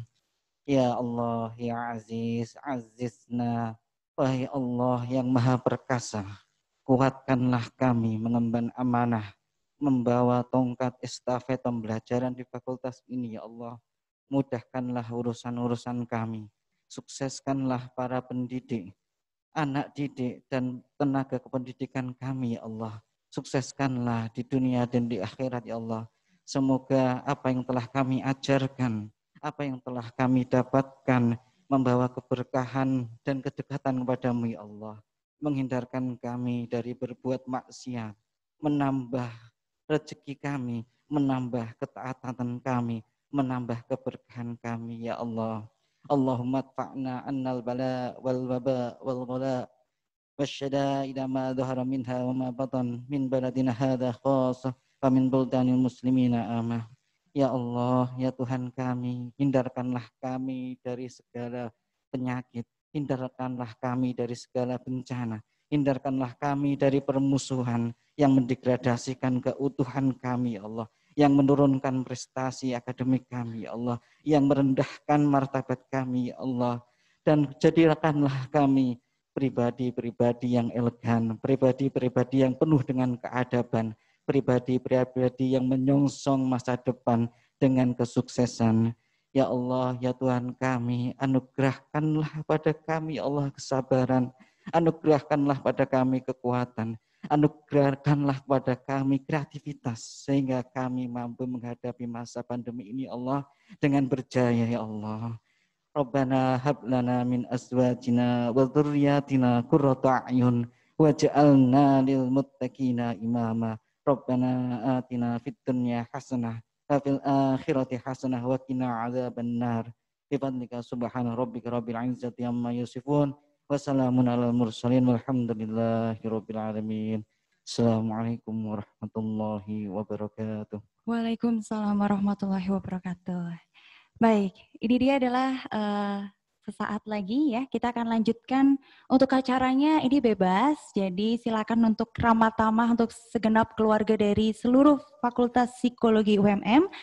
Ya Allah, ya Aziz, azizna. Wahai Allah yang Maha Perkasa, kuatkanlah kami mengemban amanah, membawa tongkat estafet pembelajaran di fakultas ini, ya Allah. Mudahkanlah urusan-urusan kami, sukseskanlah para pendidik, anak didik, dan tenaga kependidikan kami, ya Allah. Sukseskanlah di dunia dan di akhirat, ya Allah. Semoga apa yang telah kami ajarkan, apa yang telah kami dapatkan, membawa keberkahan dan kedekatan kepadamu, ya Allah. Menghindarkan kami dari berbuat maksiat, menambah rezeki kami, menambah ketaatan kami, menambah keberkahan kami, ya Allah. Allahumma adfa'na annal bala wal waba wal ghala wasyada'ida ma dhahara minha wa ma batan min baladina hadha khasah wa min buldanil muslimina amah. Ya Allah, ya Tuhan kami, hindarkanlah kami dari segala penyakit, hindarkanlah kami dari segala bencana, hindarkanlah kami dari permusuhan yang mendegradasikan keutuhan kami, ya Allah, yang menurunkan prestasi akademik kami, ya Allah, yang merendahkan martabat kami, ya Allah, dan jadikanlah kami pribadi-pribadi yang elegan, pribadi-pribadi yang penuh dengan keadaban, pribadi-pribadi yang menyongsong masa depan dengan kesuksesan. Ya Allah, ya Tuhan kami, anugerahkanlah pada kami, ya Allah, kesabaran, anugerahkanlah pada kami kekuatan, anugerahkanlah pada kami kreativitas, sehingga kami mampu menghadapi masa pandemi ini, Allah, dengan berjaya, ya Allah. Rabbana hab lana min azwajina wa dzurriyyatina qurrata a'yun waj'alna lil muttaqina imama. Rabbana atina fid dunya hasanah wa fil akhirati hasanah wa qina adzabannar. Bi fadlika subhana rabbika rabbil izzati amma yasifun wa salamun alal mursalin walhamdulillahi rabbil alamin. Assalamualaikum warahmatullahi wabarakatuh. Waalaikumsalam warahmatullahi wabarakatuh. Baik, ini dia adalah uh, sesaat lagi ya, kita akan lanjutkan untuk acaranya. Ini bebas, jadi silakan untuk ramah tamah untuk segenap keluarga dari seluruh Fakultas Psikologi U M M.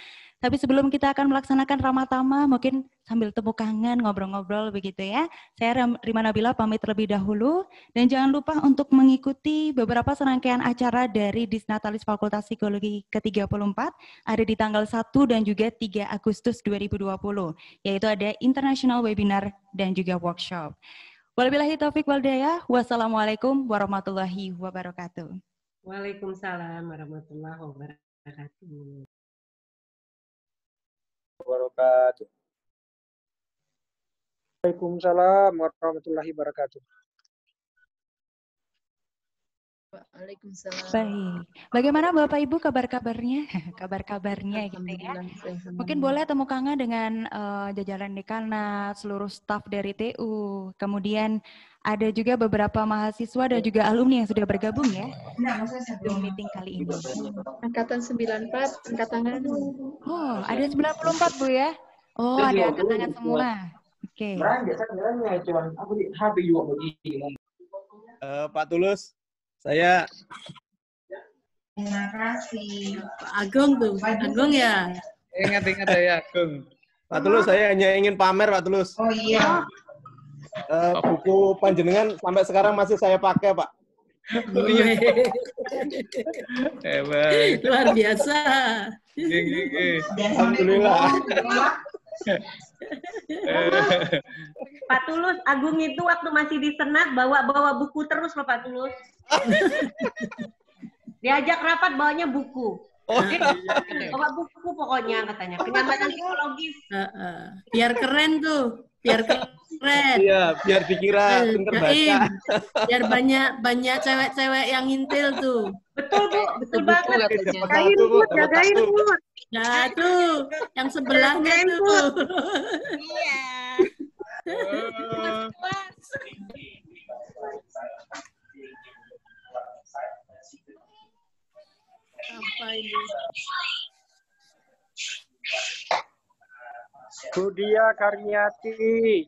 Tapi sebelum kita akan melaksanakan Ramatama, mungkin sambil tepuk tangan, ngobrol-ngobrol begitu ya. Saya Rima Nabila pamit terlebih dahulu. Dan jangan lupa untuk mengikuti beberapa serangkaian acara dari Disnatalis Fakultas Psikologi ke tiga puluh empat, ada di tanggal satu dan juga tiga Agustus dua ribu dua puluh, yaitu ada International Webinar dan juga Workshop. Wabillahi taufiq wal hidayah. Wassalamualaikum warahmatullahi wabarakatuh. Waalaikumsalam warahmatullahi wabarakatuh. Wabarakatuh. Waalaikumsalam warahmatullahi wabarakatuh. Waalaikumsalam. Baik. Bagaimana Bapak Ibu kabar-kabarnya? Kabar-kabarnya gitu ya. Mungkin boleh temu kangen dengan uh, jajaran dekanat, seluruh staf dari T U. Kemudian ada juga beberapa mahasiswa dan juga alumni yang sudah bergabung ya Zoom meeting kali ini. Angkatan sembilan puluh empat, angkat tangan. Oh, ada sembilan puluh empat Bu ya? Oh, ada angkat tangan semua. Oke. Uh, Pak Tulus, saya. Terima kasih. Pak Agung tuh, Pak Agung ya. Ingat-ingat saya Agung. Pak Tulus, saya hanya ingin pamer Pak Tulus. Oh iya. Uh, buku panjenengan sampai sekarang masih saya pakai Pak. Oh, iya. Hebat. Luar biasa. Alhamdulillah. Pak Tulus, Agung itu waktu masih di Senat bawa-bawa buku terus loh Pak Tulus. Diajak rapat bawanya buku. Oh, bawa buku pokoknya katanya. Kenyamanan psikologis. Uh, uh. Biar keren tuh, biar keren. Iya, biar dikira pinter baca. Biar banyak banyak cewek-cewek yang ngintil tuh. Betul Bu, betul banget. Jagain mood, jagain mood. Nah tuh, yang sebelahnya tuh. Iya. Apa ini? Budia Karyati.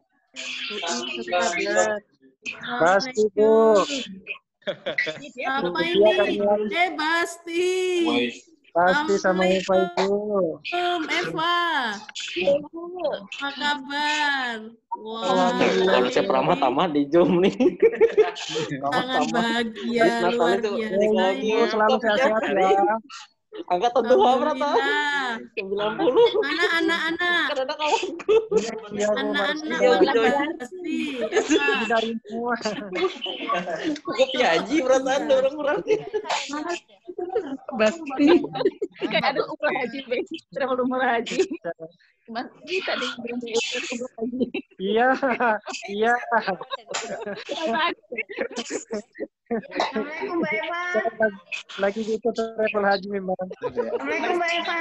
Pasti Bu. Apa ini? Eh Basti. Pasti sama Eva Ibu. Om Eva. Apa kabar? Wah. Kalau saya pernah tamat di Zoom nih. Sangat bahagia luar biasa. Ibu selalu sehat-sehat ya. Angkatan dua berapa? sembilan puluh. Anak-anak-anak. Karena kawanku. Anak-anak pasti. Dari semua. Gue piaji perasaan orang berarti. Basti. Kayak ada umrah haji, travel umrah haji. Mas, tadi bilang umrah haji. Iya, iya. Assalamualaikum Mbak Eva. Lagi gitu travel haji memang. Assalamualaikum Mbak Eva.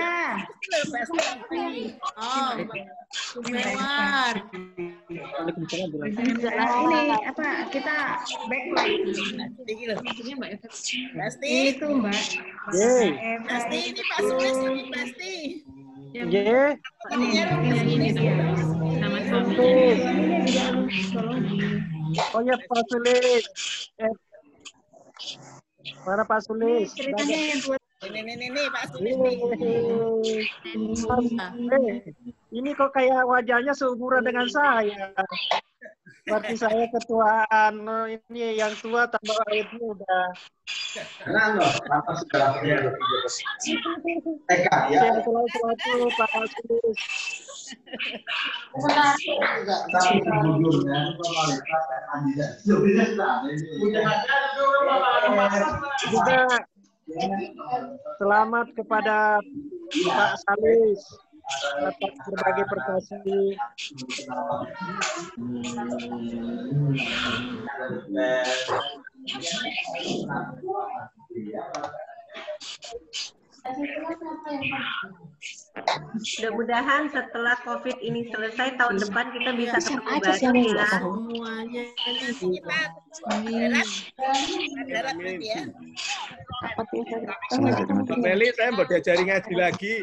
Oh, Mewar. Ini apa kita backlight. Pasti itu Mbak. Pasti ini Pak Sulis ini pasti. Ye. Ini ini sama-sama. Oh ya Pak Sulis. Eh, mana Pak Sulis? Ceritanya yang buat ini ini ini Pak Sulis. Eh, ini kok kayak wajahnya seumuran dengan saya. Berarti saya ketuaan, ini yang tua tambah itu udah. Halo, apa sudah Eka ya. Selalu-selalu Pak Sulis. Tapi judulnya formalitas dan anjir. Juga selamat kepada Pak Salis atas berbagai prestasi. Mudah-mudahan setelah COVID ini selesai tahun depan kita bisa ketemu aja sih lagi yang ya. semuanya Meli, saya mau diajari ngaji lagi.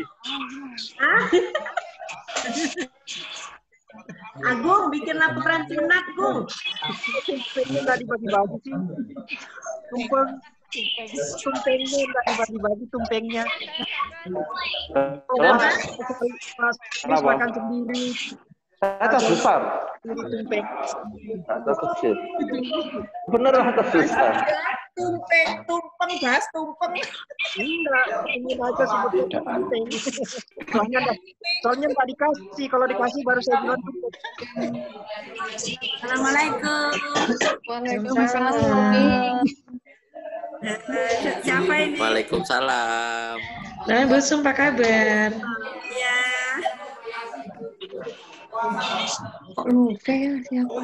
Agung, bikin laporan sunat, Gung. Ini tadi bagi-bagi sih. Sumpah. Tumpengnya enggak dibagi-bagi tumpengnya. Kenapa? Mas, Mas makan sendiri. Atas besar. Tumpeng. Atas kecil. Bener atas besar. Tumpeng, tumpeng, Bas, tumpeng. Enggak, ingin aja sebutnya tumpeng. Soalnya enggak, soalnya enggak dikasih. Kalau dikasih baru saya bilang tumpeng. Assalamualaikum. Waalaikumsalam. Siapa ini? Waalaikumsalam. Nah, Bu Sum, apa kabar? Ya. Kok lupa ya siapa?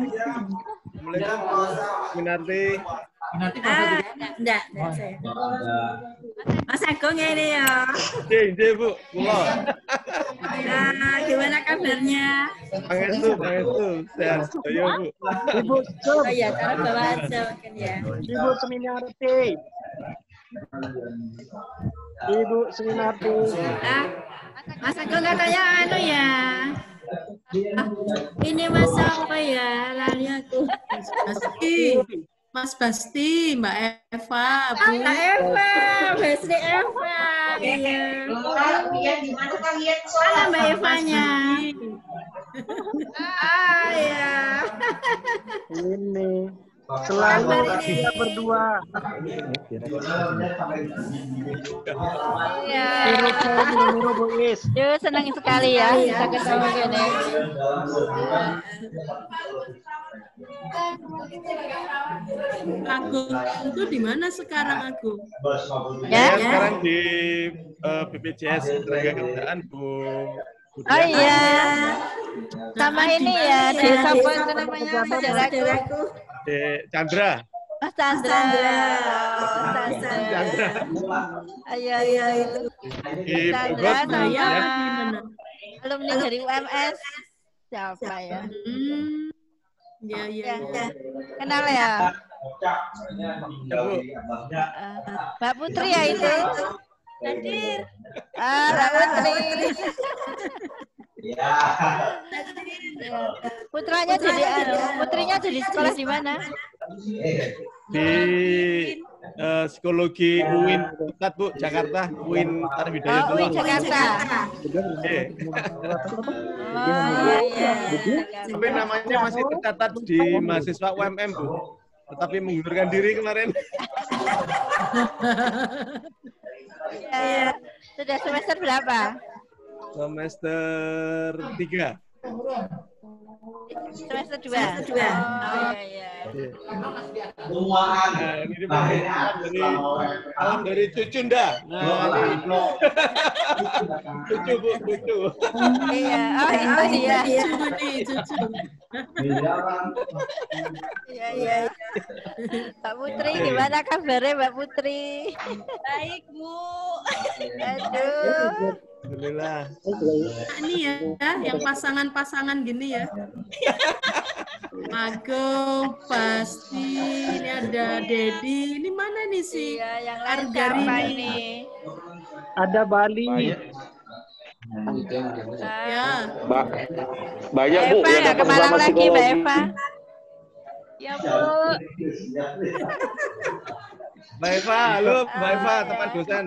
Minarti. Minarti ah, enggak, enggak saya. Mas Agung ini ya. Jeng, jeng Bu, pulau. Nah, gimana kabarnya? Pangestu, pangestu, sehat. Ayo Bu. Ibu Sum. Oh iya, taruh bawah aja mungkin ya. Ibu Seminarti. Ibu Seminarti. Ah, Mas Agung katanya anu ya. Ah, ini Mas apa ya? Lali aku. Mas Basti, Mas Basti, Mbak Eva, Bu. Mbak Eva, Basti Eva. Iya. Kalian gimana kalian? Mana Mbak Evanya? Ah ya. Ini selalu kita berdua. Iya. Nuru Bu Is. Duh, senang sekali ya bisa ketemu gini. Agung itu di mana sekarang, Agung? Ya, ya. Sekarang di uh, B P J S Tenaga Kerjaan, Bu. Oh iya. Sama ini ya, desa apa itu namanya saudaraku? Di Chandra. Mas Chandra. Mas Chandra. Ayo, ayo, itu. Chandra sama alumni dari U M S. Siapa ya? Hmm. Ya, ya, ya. Kenal ya? Mbak Putri ya itu? Hadir. Ah, Mbak Putri. Ya. Putranya jadi putrinya jadi sekolah di mana? Di uh, psikologi U I N Unpad, Bu, Jakarta, U I N Tarif Hidayat. Oh, U I N Jakarta. Oke. Oh, iya. Tapi namanya masih tercatat di mahasiswa U M M, Bu. Tetapi mengundurkan diri kemarin. Ya, sudah semester berapa? Semester tiga. Semester dua. Semester dua. Oh iya. Nah, ini dari salam dari cucu ndak? Nah, cucu Bu, cucu. Iya, oh itu dia. Cucu. Iya, iya. Mbak Putri, gimana kabarnya Mbak Putri? Baik, Bu. Aduh. Alhamdulillah. Ini ya, yang pasangan-pasangan gini ya. Agung, Pasti, ini ada Dedi. Ini mana nih sih? Iya, yang lain Argari siapa ini? ini? Ada Bali. Ya. Mbak, banyak Bu Eva, yang nggak dapat ke Malang bersama lagi Mbak psikologi. Eva. Ya Bu. Mbak Eva, halo Mbak Eva, teman dosen.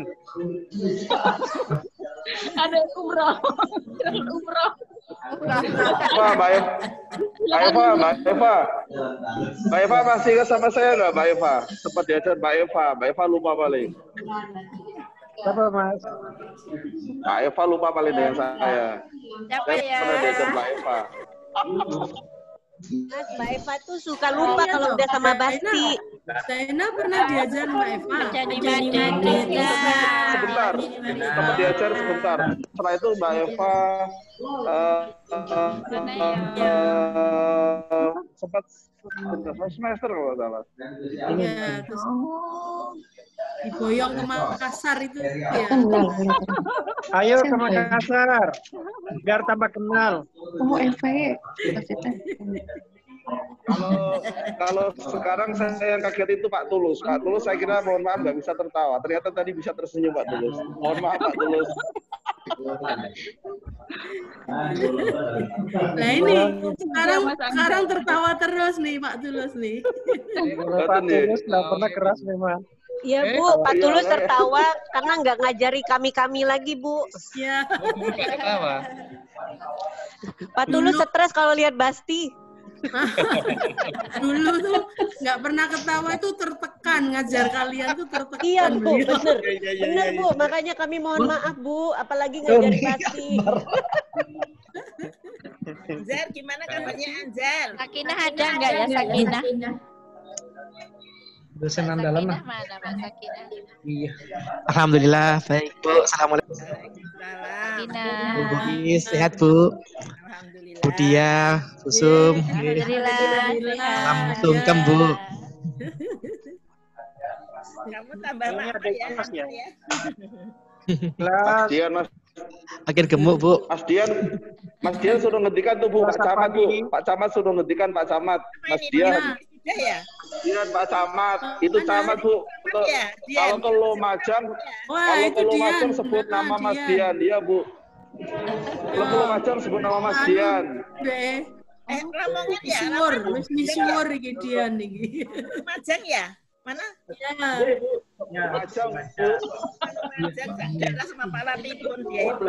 Ada umroh. Umroh. Wah, Mbak Eva, Mbak Eva, Mbak Eva, Mbak Eva masih ingat sama saya nggak, Mbak Eva? Sempat diajar Mbak Eva, Mbak Eva lupa paling. Siapa Mas? Mbak Eva lupa paling dengan saya. Siapa Saya ya? pernah diajar Mbak Eva. Mas, Mbak Eva tuh suka lupa kalau udah sama Basti. Zaina pernah diajar Mbak Eva. Jadi Madrid. Sebentar, sempat diajar sebentar. Setelah itu Mbak Eva uh, uh, uh, sempat semester kalau nggak salah. Iya, terus diboyong ke Makassar itu. Ya. Ayo ke Makassar, biar tambah kenal. Oh, Eva ya. Kalau kalau sekarang saya yang kaget itu Pak Tulus. Pak Tulus saya kira mohon maaf nggak bisa tertawa. Ternyata tadi bisa tersenyum Pak Tulus. Mohon maaf Pak Tulus. Nah ini sekarang sekarang tertawa terus nih Pak Tulus nih. Pak Tulus nggak pernah keras memang. Iya Eh, Bu, Pak iya, Tulus iya. tertawa karena nggak ngajari kami-kami lagi Bu. Ya. Oh, Bu nggak ketawa. Pak Tulus stres kalau lihat Basti. Dulu tuh nggak pernah ketawa itu tertekan, ngajar kalian tuh tertekan. Iya Bu, beliau. bener. Iya, iya, iya, Bener iya, Bu, makanya kami mohon maaf Bu, apalagi ngajari Basti. Anjar, gimana kabarnya Anjar? Sakinah ada nggak ya Sakinah? Dosen andalan lah. Mana Mbak Sakinah? Iya. Alhamdulillah baik Bu. Assalamualaikum. Sakinah. Bu Bugis sehat Bu. Bu Dia, Bu Sum. Alhamdulillah. Salam sungkem Bu. Kamu tambah lama ya, Anjar ya. Mas Dian, Mas. Makin gemuk Bu. Mas Dian, Mas Dian suruh ngedikan tuh Bu, Pak Camat Bu. Pak Camat suruh ngedikan Pak Camat. Mas Dian. Sudah ya? Dian Pak Camat, itu Camat Bu. Ke- Ya, Kalau ke Lumajang, Wah, kalau itu ke Dian. Lumajang sebut Nah, nama Mas Dian. Dian, iya Bu. Kalau ke Lumajang sebut nama Mas Dian. Deh. Eh, Lamongan ya? Misuwur, Lamongan. wis misuwur iki Dian iki. Lumajang ya? Mana? Ya. Lumajang Bu. Lumajang, daerah sama Pak Latipun dia itu.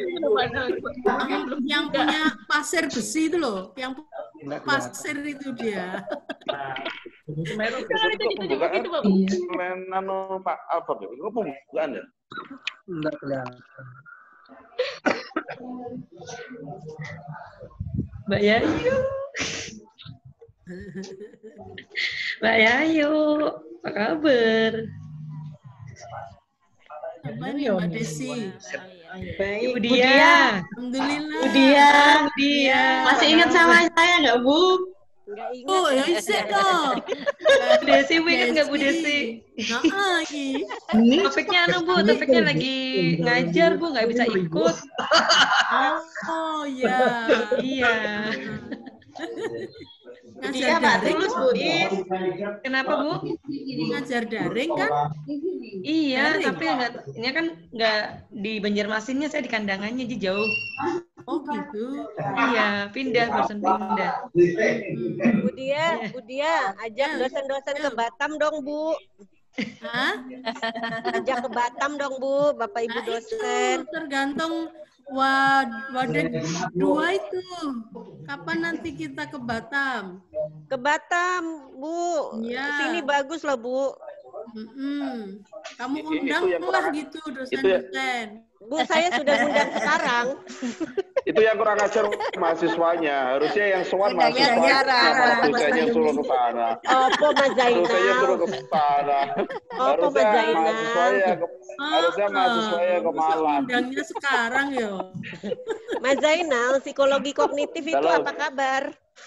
Yang punya pasir besi itu loh, yang punya pasir itu dia. Itu pembukaan mainan Pak Albert ya? Itu pembukaan ya? Enggak kelihatan. Mbak Yayu. Mbak Yayu, apa kabar? Apa nih Mbak Desi? Ibu Dia. Alhamdulillah. Bu Dia, Bu Dia. Masih ingat sama saya nggak Bu? Nggak ingat. Oh, ya isi dong. Bu Desi, Bu ingat nggak Bu Desi? Nah, iki. Topiknya anu Bu, topiknya lagi ngajar Bu, nggak bisa ikut. Oh, iya. Iya. Ngajar Dia Pak daring Tulus Bu Is. Kenapa Bu? Ngajar daring kan? Iya, Daring. tapi nggak, ini kan nggak di Banjarmasinnya, saya di kandangannya jadi jauh. Oh gitu. Iya, pindah, barusan pindah. Bu Dia, Bu Dia, ajak dosen-dosen ke Batam dong Bu. Hah? Ajak ke Batam dong Bu, Bapak Ibu dosen. Tergantung wad wadah dua itu. Kapan nanti kita ke Batam? Ke Batam Bu, Iya. sini bagus loh Bu. Mm-mm. Kamu Itu undang yang lah kurang- gitu itu ya- dosen-dosen. Bu, saya sudah undang sekarang. Itu yang kurang ajar mahasiswanya. Harusnya yang sowan Undangnya mahasiswa. sekarang. Kenapa dosennya suruh ke sana? Opo Mas Dosennya suruh Zainal. ke sana. Opo Harusnya Mas Zainal. mahasiswanya ke harusnya mahasiswanya ke Malang. Undangnya sekarang yo. Mas Zainal, psikologi kognitif itu Halo. apa kabar?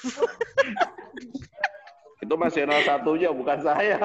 Itu Mas Zainal satunya, bukan saya.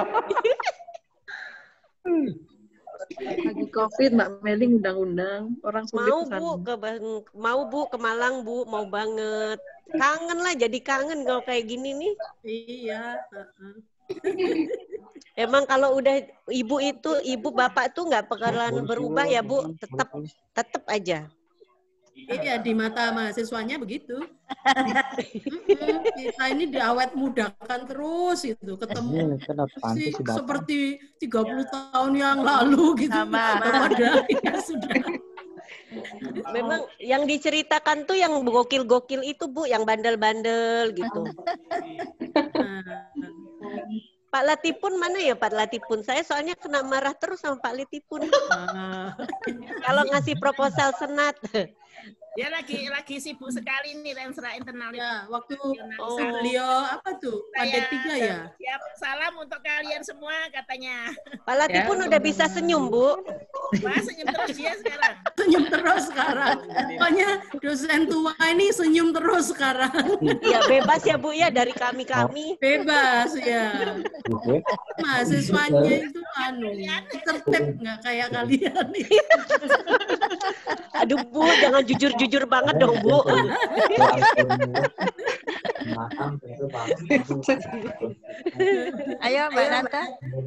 Lagi COVID, Mbak Meli undang-undang, orang sulit Mau kesana. Bu ke Bang- mau Bu ke Malang Bu, mau banget. Kangen lah, jadi kangen kalau kayak gini nih. Iya. heeh. Emang kalau udah ibu itu, ibu bapak tuh nggak bakalan berubah ya Bu, tetap tetap aja. Iya, di mata mahasiswanya begitu. Mm-mm, kita ini diawet mudakan terus itu ketemu si, seperti tiga puluh tahun yang lalu gitu. Sama. Padahal ya sudah. Memang yang diceritakan tuh yang gokil-gokil itu Bu, yang bandel-bandel gitu. Pak Latipun mana ya Pak Latipun? Saya soalnya kena marah terus sama Pak Latipun. Kalau ngasih proposal senat. Dia lagi lagi sibuk sekali nih Rensra internal. Ya, waktu oh. beliau apa tuh? Pada tiga ya? Siap, salam untuk kalian semua katanya. Pak Latipun ya, udah bisa senyum, Bu. Wah, senyum terus dia sekarang. Senyum terus sekarang. Pokoknya dosen tua ini senyum terus sekarang. Ya, bebas ya, Bu ya, dari kami-kami. Bebas ya. Mahasiswanya itu anu, tertib nggak kayak kalian nih. Aduh Bu, jangan jujur-jujur banget dong Bu. Ayo Mbak Nata.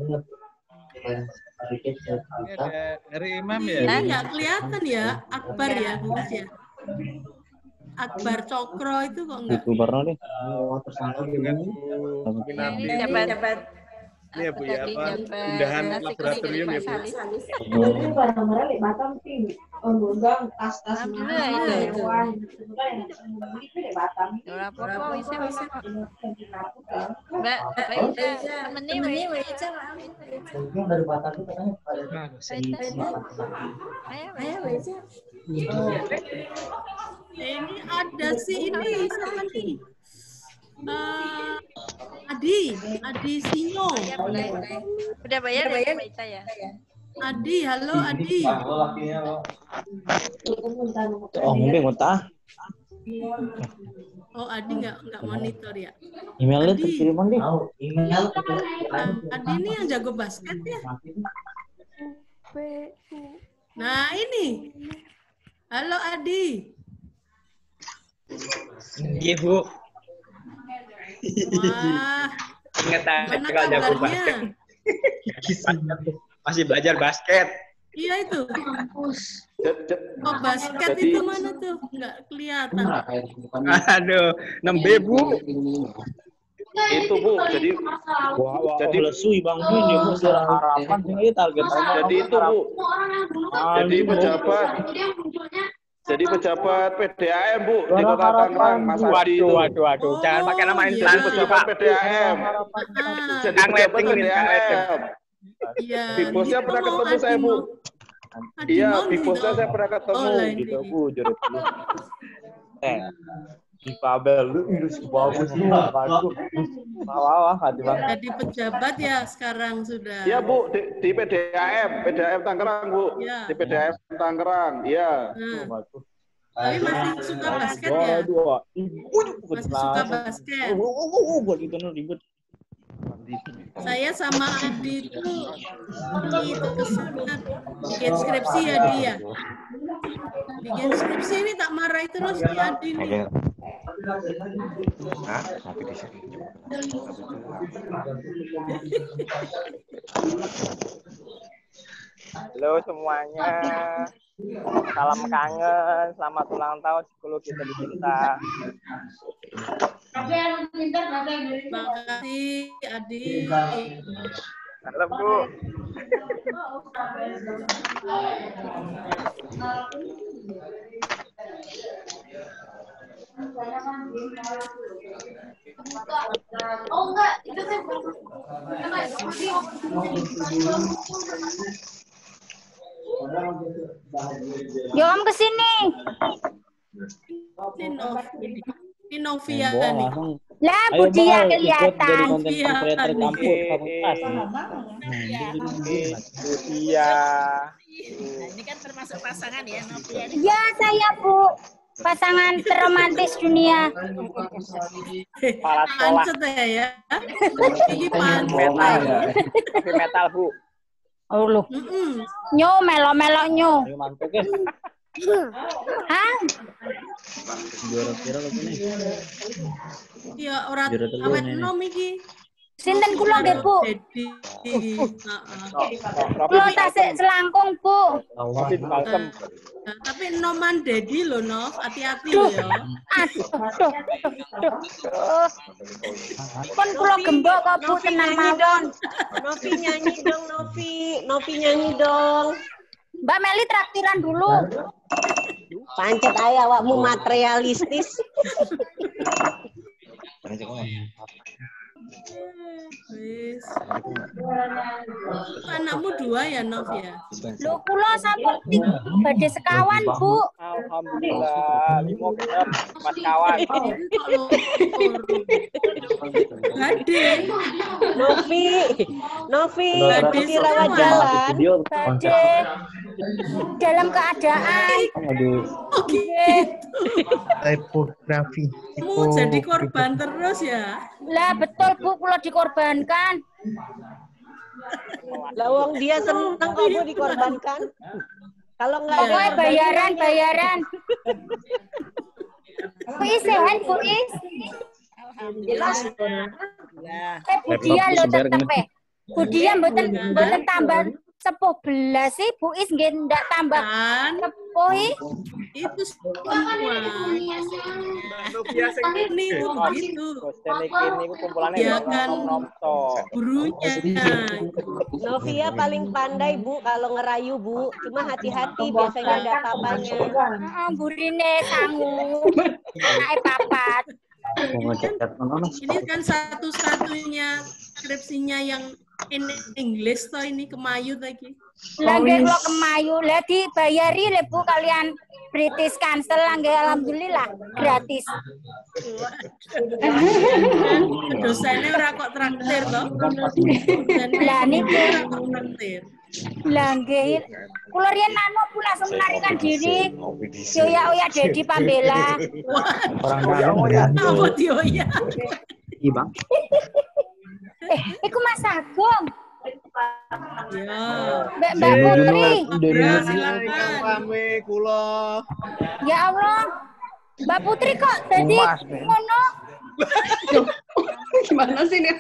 Dari Imam ya? Ini nggak kelihatan ya, Akbar ya, Mas ya. Akbar Cokro itu kok enggak? Itu pernah deh. Ini dapat Ini ya Bu ya, apa undahan laboratorium ya Bu. Ini barang-barang di Batam sih, undang tas-tas hewan, itu di Batam. Berapa bisa bisa. Mbak, temennya Weca. Dari Batam itu katanya pada Ayo Weca. Ini ada sih ini siapa nih? Uh, Adi, Adi Sinyo. Ya, boleh, boleh. Udah bayar ya, Weca ya? Adi, halo Adi. Oh, mungkin muntah. Oh, Adi nggak nggak monitor ya? Emailnya Adi. terkirim Adi. Email. Adi ini yang jago basket ya? Nah ini, halo Adi. Iya Bu. Wah, Ingat mana kalau jago kabarnya? basket. Masih belajar basket. Iya itu. Oh basket Jadi- itu mana tuh? Nggak kelihatan. Aduh, enam B Bu. Itu Bu, jadi Wah, wah, Jadi- lesui Bang Bin ya Bu, suara harapan ini target. jadi itu Bu, jadi pejabat jadi pejabat P D A M Bu di Kota Tangerang, Mas Adi itu. Waduh, waduh, waduh. Jangan pakai nama Oh, Jadi instansi pejabat Pak. P D A M. Ah, Jadi Kang pejabat Leting P ini, D A Kang Leting. M. iya. Big Boss-nya Gitu pernah mau ketemu saya Adi Bu. mau. Adi Iya, mau Big nih, Boss-nya dong. saya pernah ketemu. Oh, lah ini. Gitu Bu, jurut Bu. Eh, di Pabel lu ini bagus lu. Bagus. Wah, hati Bang. Jadi pejabat ya sekarang sudah. Iya Bu, di, di P D A M, P D A M Tangerang Bu, Iya. di P D A M Tangerang, iya. Nah, tapi masih suka basket ya? Dua, ibu Masih suka basket. Oh, oh, oh, oh, buat itu ribet. Saya sama Adi itu itu kesulitan bikin skripsi ya dia. Bikin skripsi ini tak marahi terus di Adi nih. Hah? Tapi di sini. Halo semuanya. Salam kangen, selamat ulang tahun psikologi tercinta. Terima kasih Adi. Halo Bu. Oh enggak, itu saya Yo Om kesini. Ini Novi. Ini Novia Bohong nih. langsung. Lah Ayo, Bu dia Bang, ikut jadi kelihatan. konten Iya, creator nih. kampus fakultas. Iya. Nah, ini kan termasuk pasangan ya, Novia. Ya saya Bu. Pasangan terromantis dunia. Kepala sekolah. Pancet ya ya. Ini pancet. Metal. Heavy metal Bu. Oh lu. Mm-mm. Nyo melo-melo nyo. Ayo mantap ya. Hah? Juara-juara lo nih. Ya ora Juru telur awet ini. nom iki. Sinten kula nggih Bu? Jadi, Kula tasik selangkung Bu. Tapi balsem. Nah, tapi noman Dedi loh, Nov. Hati-hati loh ya. Aduh, duh, duh, duh. Pun kula gembok kok Bu tenang mawon. Novi nyanyi dong, Novi. Novi nyanyi dong. Mbak Meli traktiran dulu. Pancet aja awakmu materialistis. Wis. Anakmu dua ya, Nov ya? Lho kula sampun badhe sekawan, Bu. Alhamdulillah, limo genep mas kawan. Gade. Novi, Novi, Gade Novi lewat jalan. Badhe dalam keadaan. Aduh. Oh gitu. Tipografi. Kamu jadi korban terus ya? Lah betul Bu, kula dikorbankan. Lah wong dia seneng kok Bu dikorbankan. Kalau enggak ada Pokoknya korban, bayaran, dia- bayaran. Bu Is sehat, Bu Is. Alhamdulillah. Eh, Bu Dia lho tetep eh. Bu Dia mboten mboten tambah sepuh belas sih, Bu Is nggih ndak tambah. Kan? Poi itu semua. Novia sing Ini itu gitu. Dosen iki niku kumpulane Ya kan nom-nom. gurunya. Novia paling pandai Bu kalau ngerayu Bu, cuma hati-hati biasanya ada papanya. Heeh, burine sangu. Anake papat. Ini kan satu-satunya skripsinya yang in English toh ini Kemayu lagi. Lah nggih kula Kemayu, lah dibayari le Bu kalian British Council lah nggih alhamdulillah gratis. Dosennya ora kok traktir toh. Lah niki kok traktir. Lah nggih kula riyen anu Bu langsung melarikan diri. Yoya-oya Dedi Pambela. Orang dalam ya. Apa dioya? Iya, Bang. Eh, iku Mas Agung. Ya. Mbak Mbak Putri. Ya, silakan. Pame kula. Ya Allah. Mbak Putri kok tadi ngono? Gimana sih ini?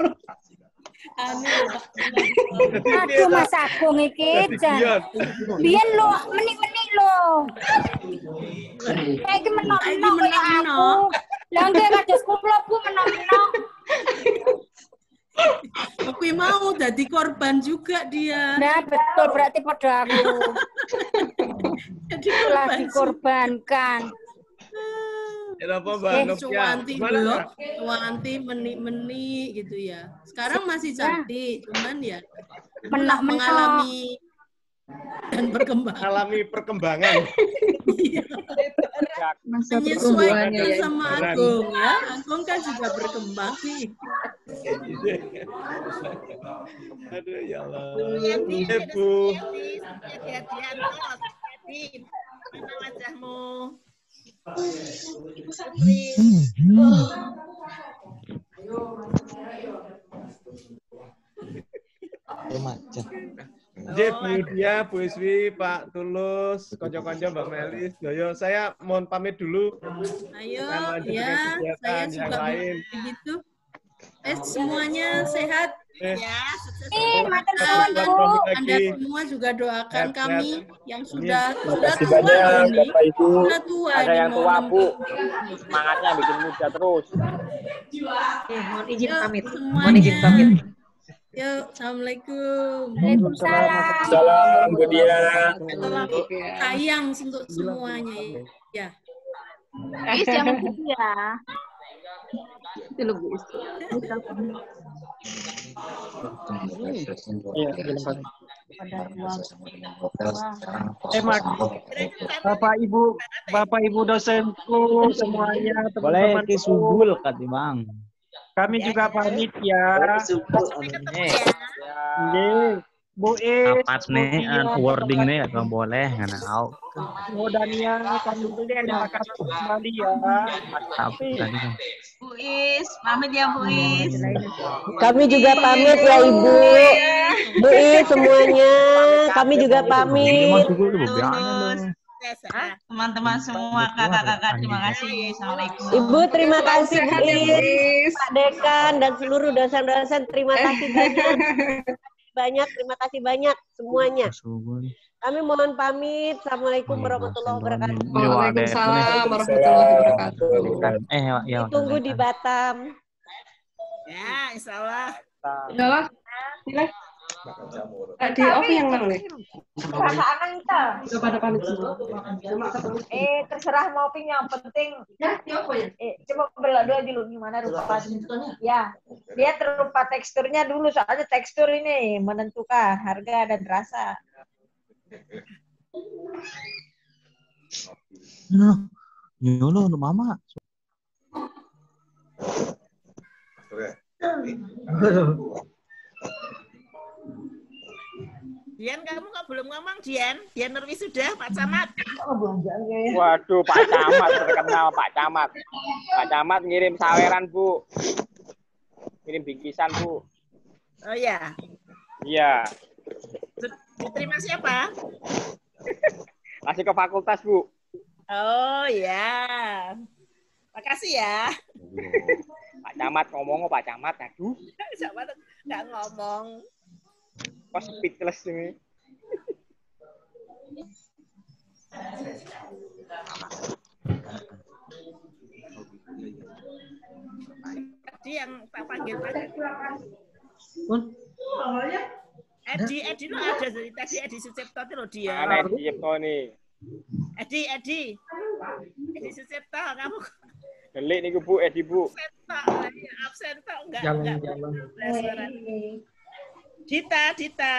Aduh Mas Agung iki jan. Biyen lo menik-menik lo. Saiki menok-menok kaya aku. Lah nggih kados kula Bu menok-menok. Aku mau jadi korban juga dia. Nah betul berarti pada aku. Jadi lagi korbankan. Kenapa Mbak Eh, Novia? cuanti Gimana, dulu, Mbak? cuanti menik-menik gitu ya. Sekarang masih cantik, cuman ya Menak-menak. mengalami dan berkembang. Mengalami perkembangan. Menyesuaikan ya. sama Agung ya. Agung kan juga berkembang nih. Aduh ya Allah. Eh, Bu. Mana wajahmu? Remaja. J, Bu Dia, Bu Iswi, Pak Tulus, konco-konco Mbak Melis, Yoyo, saya mohon pamit dulu. Ayo, Akan lanjut ya, dengan saya kegiatan yang juga lain. begitu. Eh, semuanya sehat. Eh, Ya, Eh, matur Anda, nuwun Bu. Anda semua juga doakan Sehat, kami sehat. yang sudah Terima sudah kasih tua banyak, loh ini. Bapak Ibu. Sudah tua Ada ini yang mau tua, enam Bu. puluh. Semangatnya bikin muda terus. Eh, mohon izin Yuk, pamit. Mohon semuanya. izin pamit. Yuk, assalamualaikum. Waalaikumsalam. Salam, Bu Dia. Sayang untuk semuanya ya. Is jangan gitu ya. Itu loh, Bu. Iya, silakan. Eh, Mak, Bapak Ibu, Bapak Ibu dosenku semuanya, Boleh teman-teman. kisubul kati Bang. Kami juga pamit ya. Nggih. Bu Is, Apat nih, Novia, wording nih agak boleh nggak tahu. Bu Dania, kami terima kasih kembali ya. Apa tadi kan? Bu Is, pamit ya Bu Is. Kami juga pamit ya Ibu. Bu Is semuanya, kami juga pamit. Teman-teman semua, kakak-kakak, terima kasih. Assalamualaikum. Ibu terima kasih Bu Is, Pak Dekan dan seluruh dosen-dosen terima kasih banyak. Banyak, terima kasih banyak semuanya. Kami mohon pamit. Assalamualaikum warahmatullahi wabarakatuh. Waalaikumsalam warahmatullahi wabarakatuh. Eh, ya. Ditunggu di Batam. Ya, insya Allah. Ya lah. Silahkan. Di off yang mana nih? Perasaan kita. Sudah pada pamit semua. Eh, terserah mau ping yang penting. Eh, coba belah dulu dulu gimana rupa. Ya, lihat rupa teksturnya dulu soalnya tekstur ini menentukan harga dan rasa. Nah, nyolo untuk mama. Dian, kamu kok belum ngomong, Dian? Dian Nurwi sudah, Pak Camat. Waduh, Pak Camat terkenal Pak Camat. Pak Camat ngirim saweran, Bu. Ngirim bingkisan, Bu. Oh ya, Iya. diterima siapa? Masih ke fakultas, Bu. Oh ya, makasih ya. Pak Camat ngomong, Pak Camat. Aduh, Siapa tuh nggak ngomong? kok speechless ini. Tadi yang tak panggil panggil. Edi, Edi lo ada dari tadi Edi Sucipto itu lo dia. Mana Edi Sucipto nih? Edi, Edi. Edi Sucipto, kamu. Delik nih Bu, Edi Bu. Absen ya, absen toh enggak enggak. Jalan. Dita, Dita.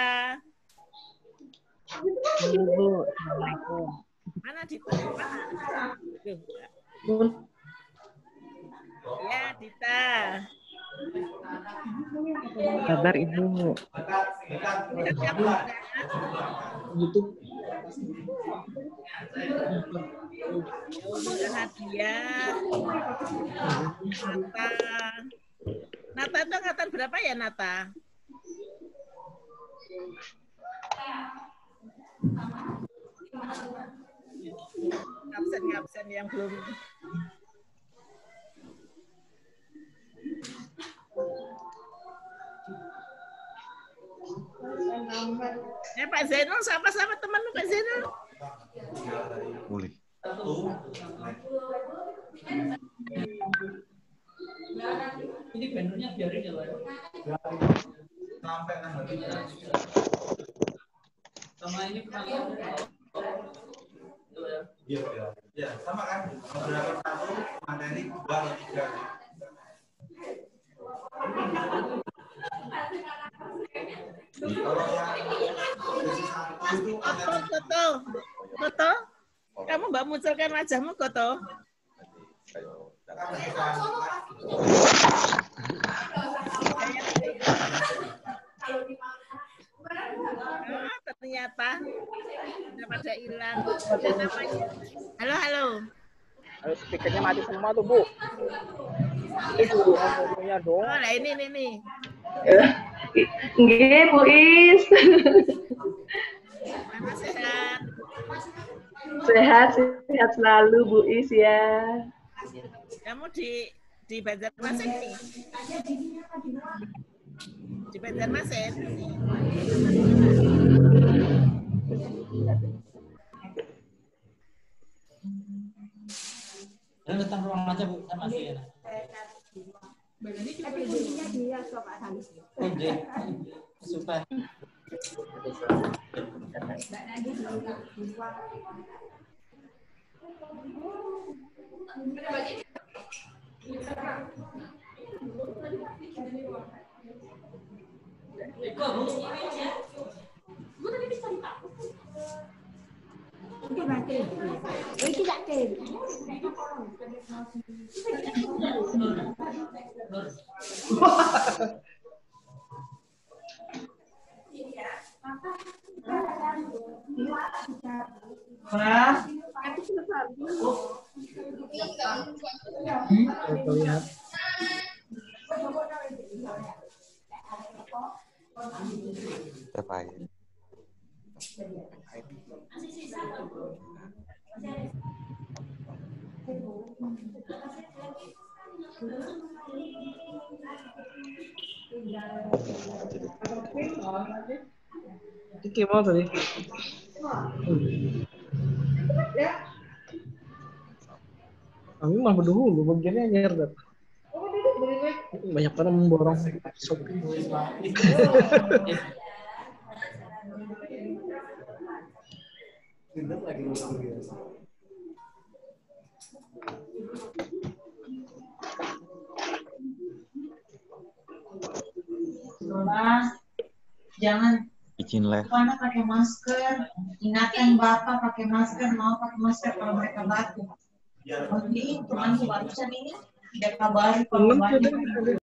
Ibu, Assalamualaikum. Mana Dita? Bun. Ya, Dita. Kabar Ibu. YouTube. Nadia. Nata. Nata itu angkatan berapa ya, Nata? Absen-absen yang belum. Ya Pak Zainul, sama-sama teman lu Pak Zainul. Boleh. Ini bannernya biarin ya, Pak. Sampai tanggal tiga. Sama ini iya, iya. Ya, sama kan? Beberapa satu materi dua atau tiga. Koto, Koto, Koto, kamu mbak munculkan wajahmu, Koto. Oh, ternyata sudah pada hilang. Halo, halo. Halo, speakernya mati semua tuh Bu. Itu ngomongnya dong. Oh, nah ini, ini, ini. Nggih, Bu Is. Mana sehat? Sehat, sehat selalu Bu Is ya. Kamu di di Banjarmasin nih? Di Banjarmasin? Ya, datang ruang aja Bu, sama sih ya. Ini posisinya dia Pak Halis. Oke. Super. Lihat. Terbaik. Ini mau tadi. Kami mah berdua bagiannya nyerdat. Banyak orang memborong Shopee. Lola, jangan Izin live. mana pakai masker. Ingatkan Bapak pakai masker, mau pakai masker kalau mereka batuk. Oh, ini temanku barusan ini tidak kabari kalau banyak.